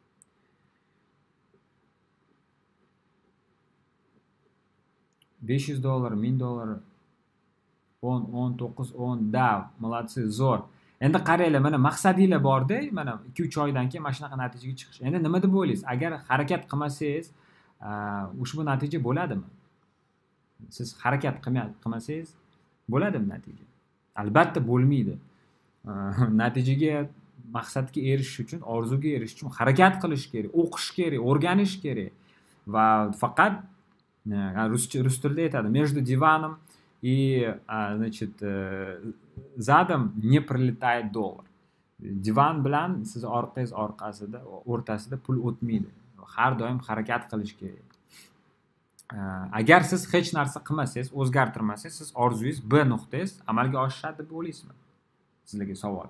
besh yuz dollar, ming dollar, o'n, o'n to'qqiz, o'n, da, молодцы, zo'r. Endi qaranglar, mana maqsadinglar bor-da, mana ikki uch oydan keyin mana shunaqa natijaga chiqish. Endi nima deb o'ylaysiz? Agar harakat qilmasangiz, ushbu natija bo'ladimi? Siz harakat qilmasangiz, bo'ladimi natija? Albatta bo'lmaydi. Natijaga, maqsadga erishish uchun, orzuga erishish uchun harakat qilish kerak, o'qish kerak, o'rganish kerak va faqat rus tilida aytadi, между диваном и, значит, задом не пролетает доллар. Divan bilan siz orqangiz orqasida, o'rtasida pul o'tmaydi. Har doim harakat qilish kerak. Agar siz hech narsa qilmasangiz, o'zgartirmasangiz, siz orzungiz B nuqtangiz amalga oshadi deb o'ylaysizmi? Sizlarga savol.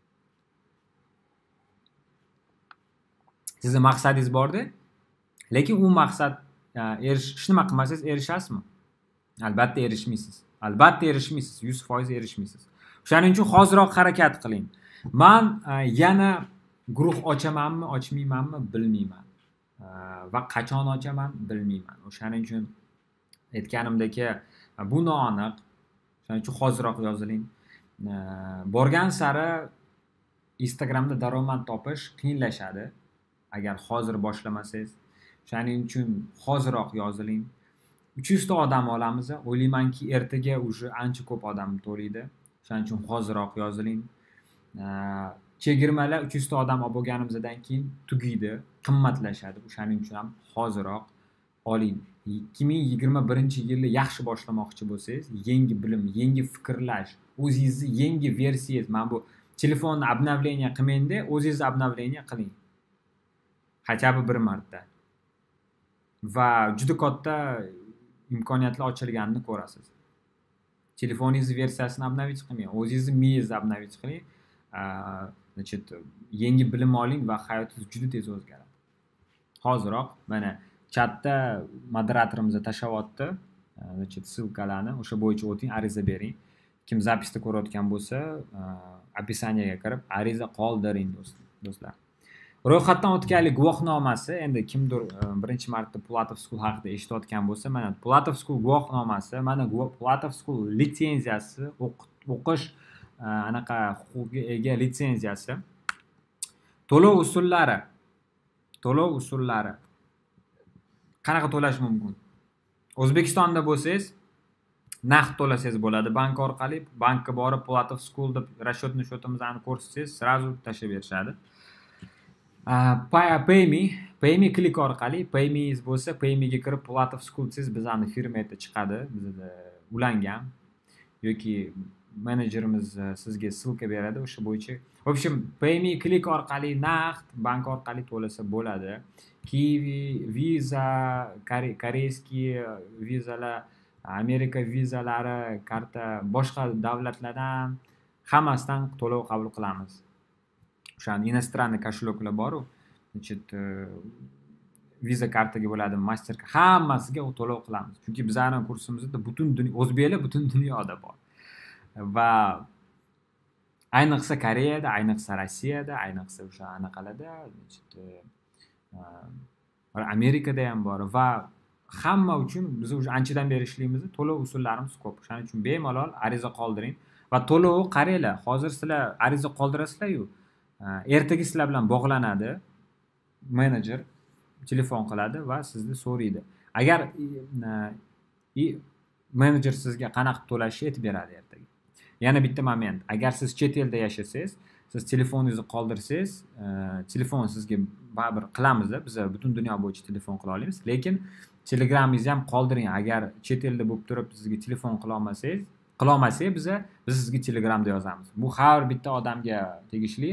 Sizning maqsadingiz bor-da, lekin u maqsad erish nima qilmasangiz erishasizmi? Albatta erishmaysiz. Albatta erishmaysiz, yuz foiz erishmaysiz. Shuning uchun hozirroq harakat qiling. Men yana guruh ochamanmi, ochmaymanmi bilmayman. Va qachon ochaman bilmayman. O'shaning uchun aytganimdek, bu noaniq. Shuning uchun hozirroq yoziling. Borgan sari Instagramda daromad topish qiyinlashadi agar hozir boshlamasangiz. Shuning uchun hozirroq yoziling. uch yuz ta odam olamiz. O'ylaymanki, ertaga уже ancha ko'p odam to'laydi. Shuning uchun hozirroq yoziling. Chegirmalar uch yuz ta odam olib bo'lganimizdan keyin tugaydi, qimmatlashadi. Shuning uchun ham hozirroq oling. ikki ming yigirma birinchi yilni yaxshi boshlamoqchi bo'lsangiz, yangi bilim, yangi fikrlash, o'zingizni yangi versiyangiz, mana bu telefonni обновление qilmangda, o'zingizni обновление qiling. Хотя бы bir marta. Va juda katta imkoniyatlar ochilganini ko'rasiz. Telefoningizni versiyasini обновить qilmang, o'zingizni miyangizni обновить qiling. Значит, yangi bilim oling va hayotingiz juda tez o'zgaradi. Hoziroq mana chatda moderatorimiz tashlayapti. Значит, ссылкаlarni o'sha bo'yicha o'ting, ariza bering. Kim zapisda ko'rayotgan bo'lsa, описаниеga kirib ariza qoldiring do'stlar. Ro'yxatdan o'tganlik guvohnomasi, endi kimdir birinchi marta Pulatov School haqida eshitayotgan bo'lsa, mana Pulatov School guvohnomasi, mana Pulatov School litsenziyasi, o'qish anaqa huquqiga ega litsenziyasi. To'lov usullari. To'lov usullari. Qanaqa to'lash mumkin? O'zbekistonda bo'lsangiz, naqd to'lasangiz bo'ladi bank orqali. Bankka borib Pulatov School deb расчетный счетimizni ko'rsangiz, sразу tashlab berishadi. PayMe, PayMe klik orqali, PayMe'ingiz bo'lsa, PayMe'ga kirib Pulatov School desiz, bizning firma yerda chiqadi, bizda ulangan yoki menejerimiz sizga ссылка beradi, o'sha bo'yicha. В общем, PayMe klik orqali naqd bank orqali to'lasa bo'ladi. Kiwi, Visa, koreyskiy vizalar, Amerika vizalari, karta, boshqa davlatlardan hammasidan to'lov qabul qilamiz. O'shaning иностранный kosheloklar bor-ku, значит, Visa kartaga bo'ladi, Mastercard, hammasiga to'lov qilamiz. Chunki bizning kursimizda butun dunyo, o'zbeklar butun dunyoda bor. Va ayniqsa Koreyada, ayniqsa Rossiyada, ayniqsa o'sha anaqalarda, значит, Amerikada ham bor va hamma uchun biz o'sha anchadan beri ishlaymiz, to'lov usullarimiz ko'p. Shuning uchun bemalol ariza qoldiring va to'lovni qaranglar. Hozir sizlar ariza qoldirasizlar-yu, ertaga sizlar bilan bog'lanadi, menejer telefon qiladi va sizni so'raydi. Agar menejer sizga qanaqa to'lashni aytib beradi ertaga. Yana bitta moment, agar siz chet elda yashasangiz, siz telefoningizni qoldirsangiz, telefon sizga baribir qilamiz, biz butun dunyo bo'yicha telefon qila olamiz, lekin Telegramingizni ham qoldiring. Agar chet elda bo'lib turib sizga telefon qila olmasangiz, qila olmasak, biz biz sizga Telegramda yozamiz. Bu har bitta odamga tegishli.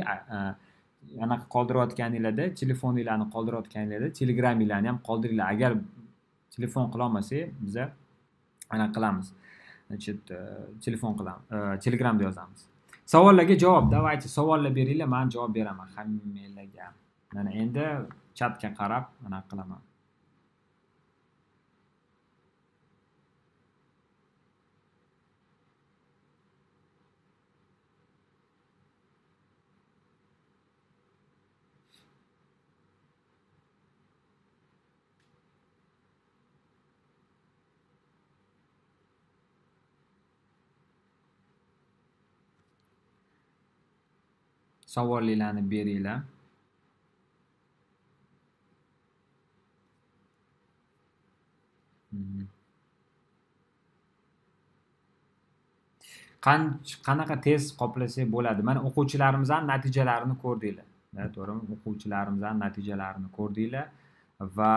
Anaqa qoldirayotganingizda, telefoningizlarni qoldirayotganingizda Telegramingizlarni ham qoldiringlar. Agar telefon qila olmasak biza anaqa qilamiz. Значит, telefon qilamiz, Telegramda yozamiz. Savollarga javob, davaychi savollar beringlar, men javob beraman hammanglarga. Mana endi chatga qarab anaqa qilaman. Savollarni beringlar. Qanaqa tez qoplasak bo'ladi? Mana o'quvchilarimizning natijalarini ko'rdinglar. To'g'rimi? O'quvchilarimizning natijalarini ko'rdinglar va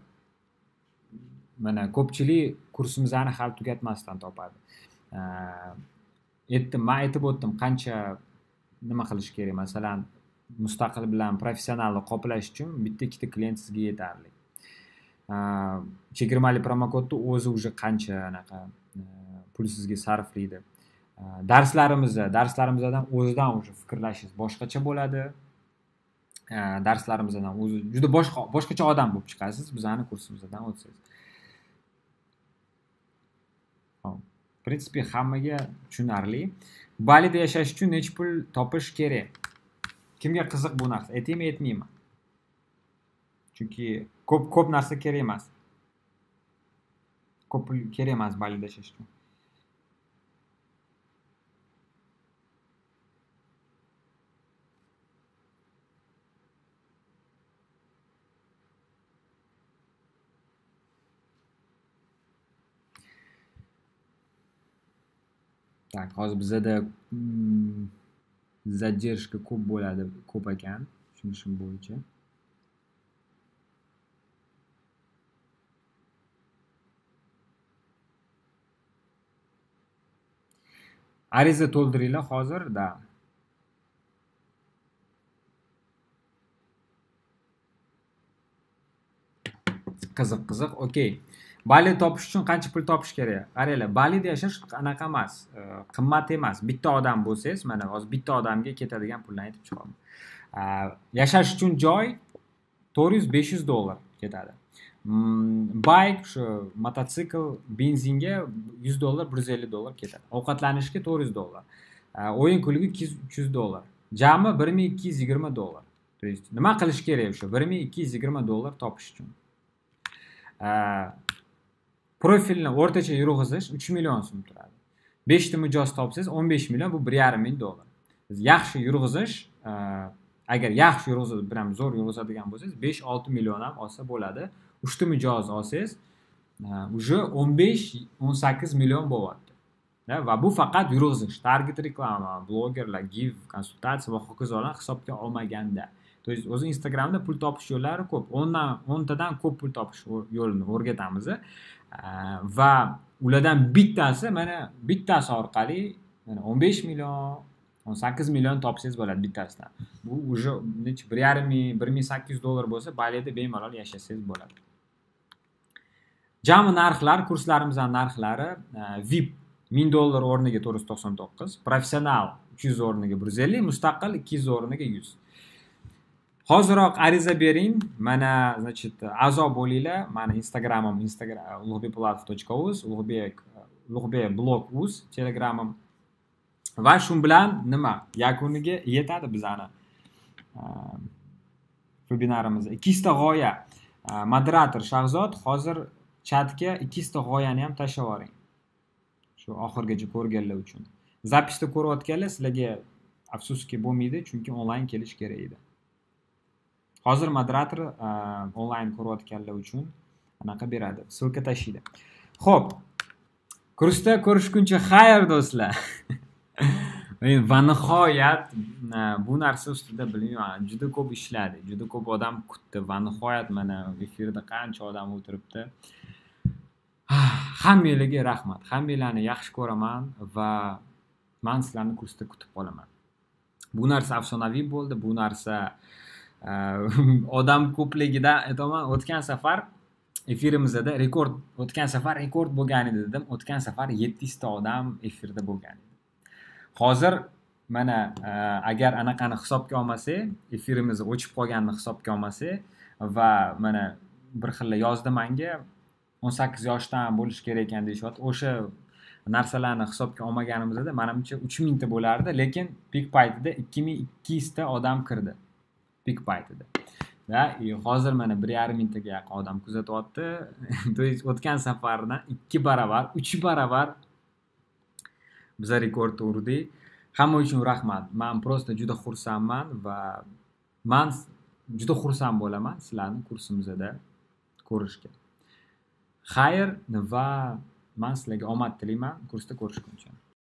mana ko'pchilik kursimizni hali tugatmasdan topadi. Aytdim, men aytib o'tdim qancha nima qilish kerak. Masalan, mustaqil bilan professionalni qoplash uchun bitta ikkita klient sizga yetarli. Chegirmali promokodni o'zi уже qancha anaqa pul sizga sarflaydi. Darslarimizda, darslarimizdan o'zidan уже fikrlashingiz boshqacha bo'ladi. Darslarimizdan o'zi juda boshqa, boshqacha odam bo'lib chiqasiz bizning kursimizdan o'tsangiz. Hop, prinsipi hammaga tushunarli. Balida yashash uchun necha pul topish kerak? Kimga qiziq bu narsa? Aytaymi, aytmayman. Chunki ko'p ko'p narsa kerak emas. Ko'p pul kerak emas Balida yashash uchun. Tak, hozir bizada задержка ko'p bo'ladi, ko'p ekan, tushunishim bo'yicha. Ariza to'ldiringlar hozir, da. Qiziq, qiziq. Okey. Balida topish uchun qancha pul topish kerak? Qaranglar, Balida yashash anaqa emas, qimmat emas. Bitta odam bo'lsangiz, mana hozir bitta odamga ketadigan pulni aytib chiqaman. Yashash uchun joy to'rt yuz besh yuz dollar ketadi. Bayk, shu mototsikl, benzinga yuz dollar, bir yuz ellik dollar ketadi. Ovqatlanishga to'rt yuz dollar. O'yin kuliga uch yuz dollar. Jami bir ming ikki yuz yigirma dollar. То есть nima qilish kerak o'sha bir ming ikki yuz yigirma dollar topish uchun? Profilni o'rtacha yurg'izish uch million so'm turadi. besh ta mijoz topsangiz o'n besh million, bu bir yarim ming dollar. Siz yaxshi yurg'izish, agar yaxshi yurg'izib, biram zo'r yurg'izadigan bo'lsangiz, besh olti million ham olsa bo'ladi. uch ta mijoz olsangiz, уже o'n besh o'n sakkiz million bo'lyapti. Va bu faqat yurg'izish, target reklama, blogerlar, give, konsultatsiya va hokazolar hisobga olmaganda. То есть o'zi Instagramda pul topish yo'llari ko'p. o'n tadan ko'p pul topish yo'lini o'rgatamiz. Va ulardan bittasi, mana bittasi orqali mana o'n besh million, o'n sakkiz million topsangiz bo'ladi bittasidan. Bu уже necha bir yarim ming, bir ming sakkiz yuz dollar bo'lsa, Balida bemalol yashasangiz bo'ladi. Jami narxlar, kurslarimizning narxlari V I P ming dollar o'rniga to'rt yuz to'qson to'qqiz, professional uch yuz o'rniga bir yuz ellik, mustaqil ikki yuz o'rniga yuz. Hoziroq ariza bering, mana, значит, a'zo bo'linglar. Meni Instagramim Instagram ulug'bek pulatov точка uz, ulug'bek ulug'bek blog uz, Telegramim. Va shu bilan nima? Yakuniga yetadi bizani webinarimiz. ikkita g'oya. Moderator Shahzod hozir chatga ikkita g'oyani ham tashlab yuboring. Shu oxirgacha ko'rganlar uchun. Zapisda ko'rayotganlar sizlarga afsuski bo'lmaydi, chunki onlayn kelish kerak edi. Hozir moderator onlayn ko'rayotganlar uchun anaqa beradi. Ссылка tashlaydi. Xo'p. Kursda ko'rishguncha xayr do'stlar. Va nihoyat bu narsa ustida bilmayman, juda ko'p ishladi, juda ko'p odam kutdi va nihoyat mana efirda qancha odam o'tiribdi. Hammanglarga rahmat. Hammanglarni yaxshi ko'raman va men sizlarni kursda kutib qolaman. Bu narsa afsonaviy bo'ldi, bu narsa odam ko'pligidan aytaman, o'tgan safar efirimizda rekord, o'tgan safar rekord bo'lgan edi dedim. O'tgan safar yetti yuzta odam efirda bo'lgan edi. Hozir mana agar anaqani hisobga olmasak, efirimizni o'chib qolganini hisobga olmasak va mana bir xilla yozdi menga o'n sakkiz yoshdan bo'lish kerak ekan deyishyapti. O'sha narsalarni hisobga olmaganimizda menimcha uch mingta bo'lardi, lekin pik paytida ikki ming ikki yuzta odam kirdi. Pik paytida. Va hozir mana bir yarim mingtaga yaqin odam kuzatyapti. O'tgan safardan ikki baravar, uch baravar biz rekord urdik. Hamma uchun rahmat. Men prosta juda xursandman va men juda xursand bo'laman sizlarni kursimizda ko'rishga. Xayr va men sizlarga omad tilayman kursda ko'rishguncha.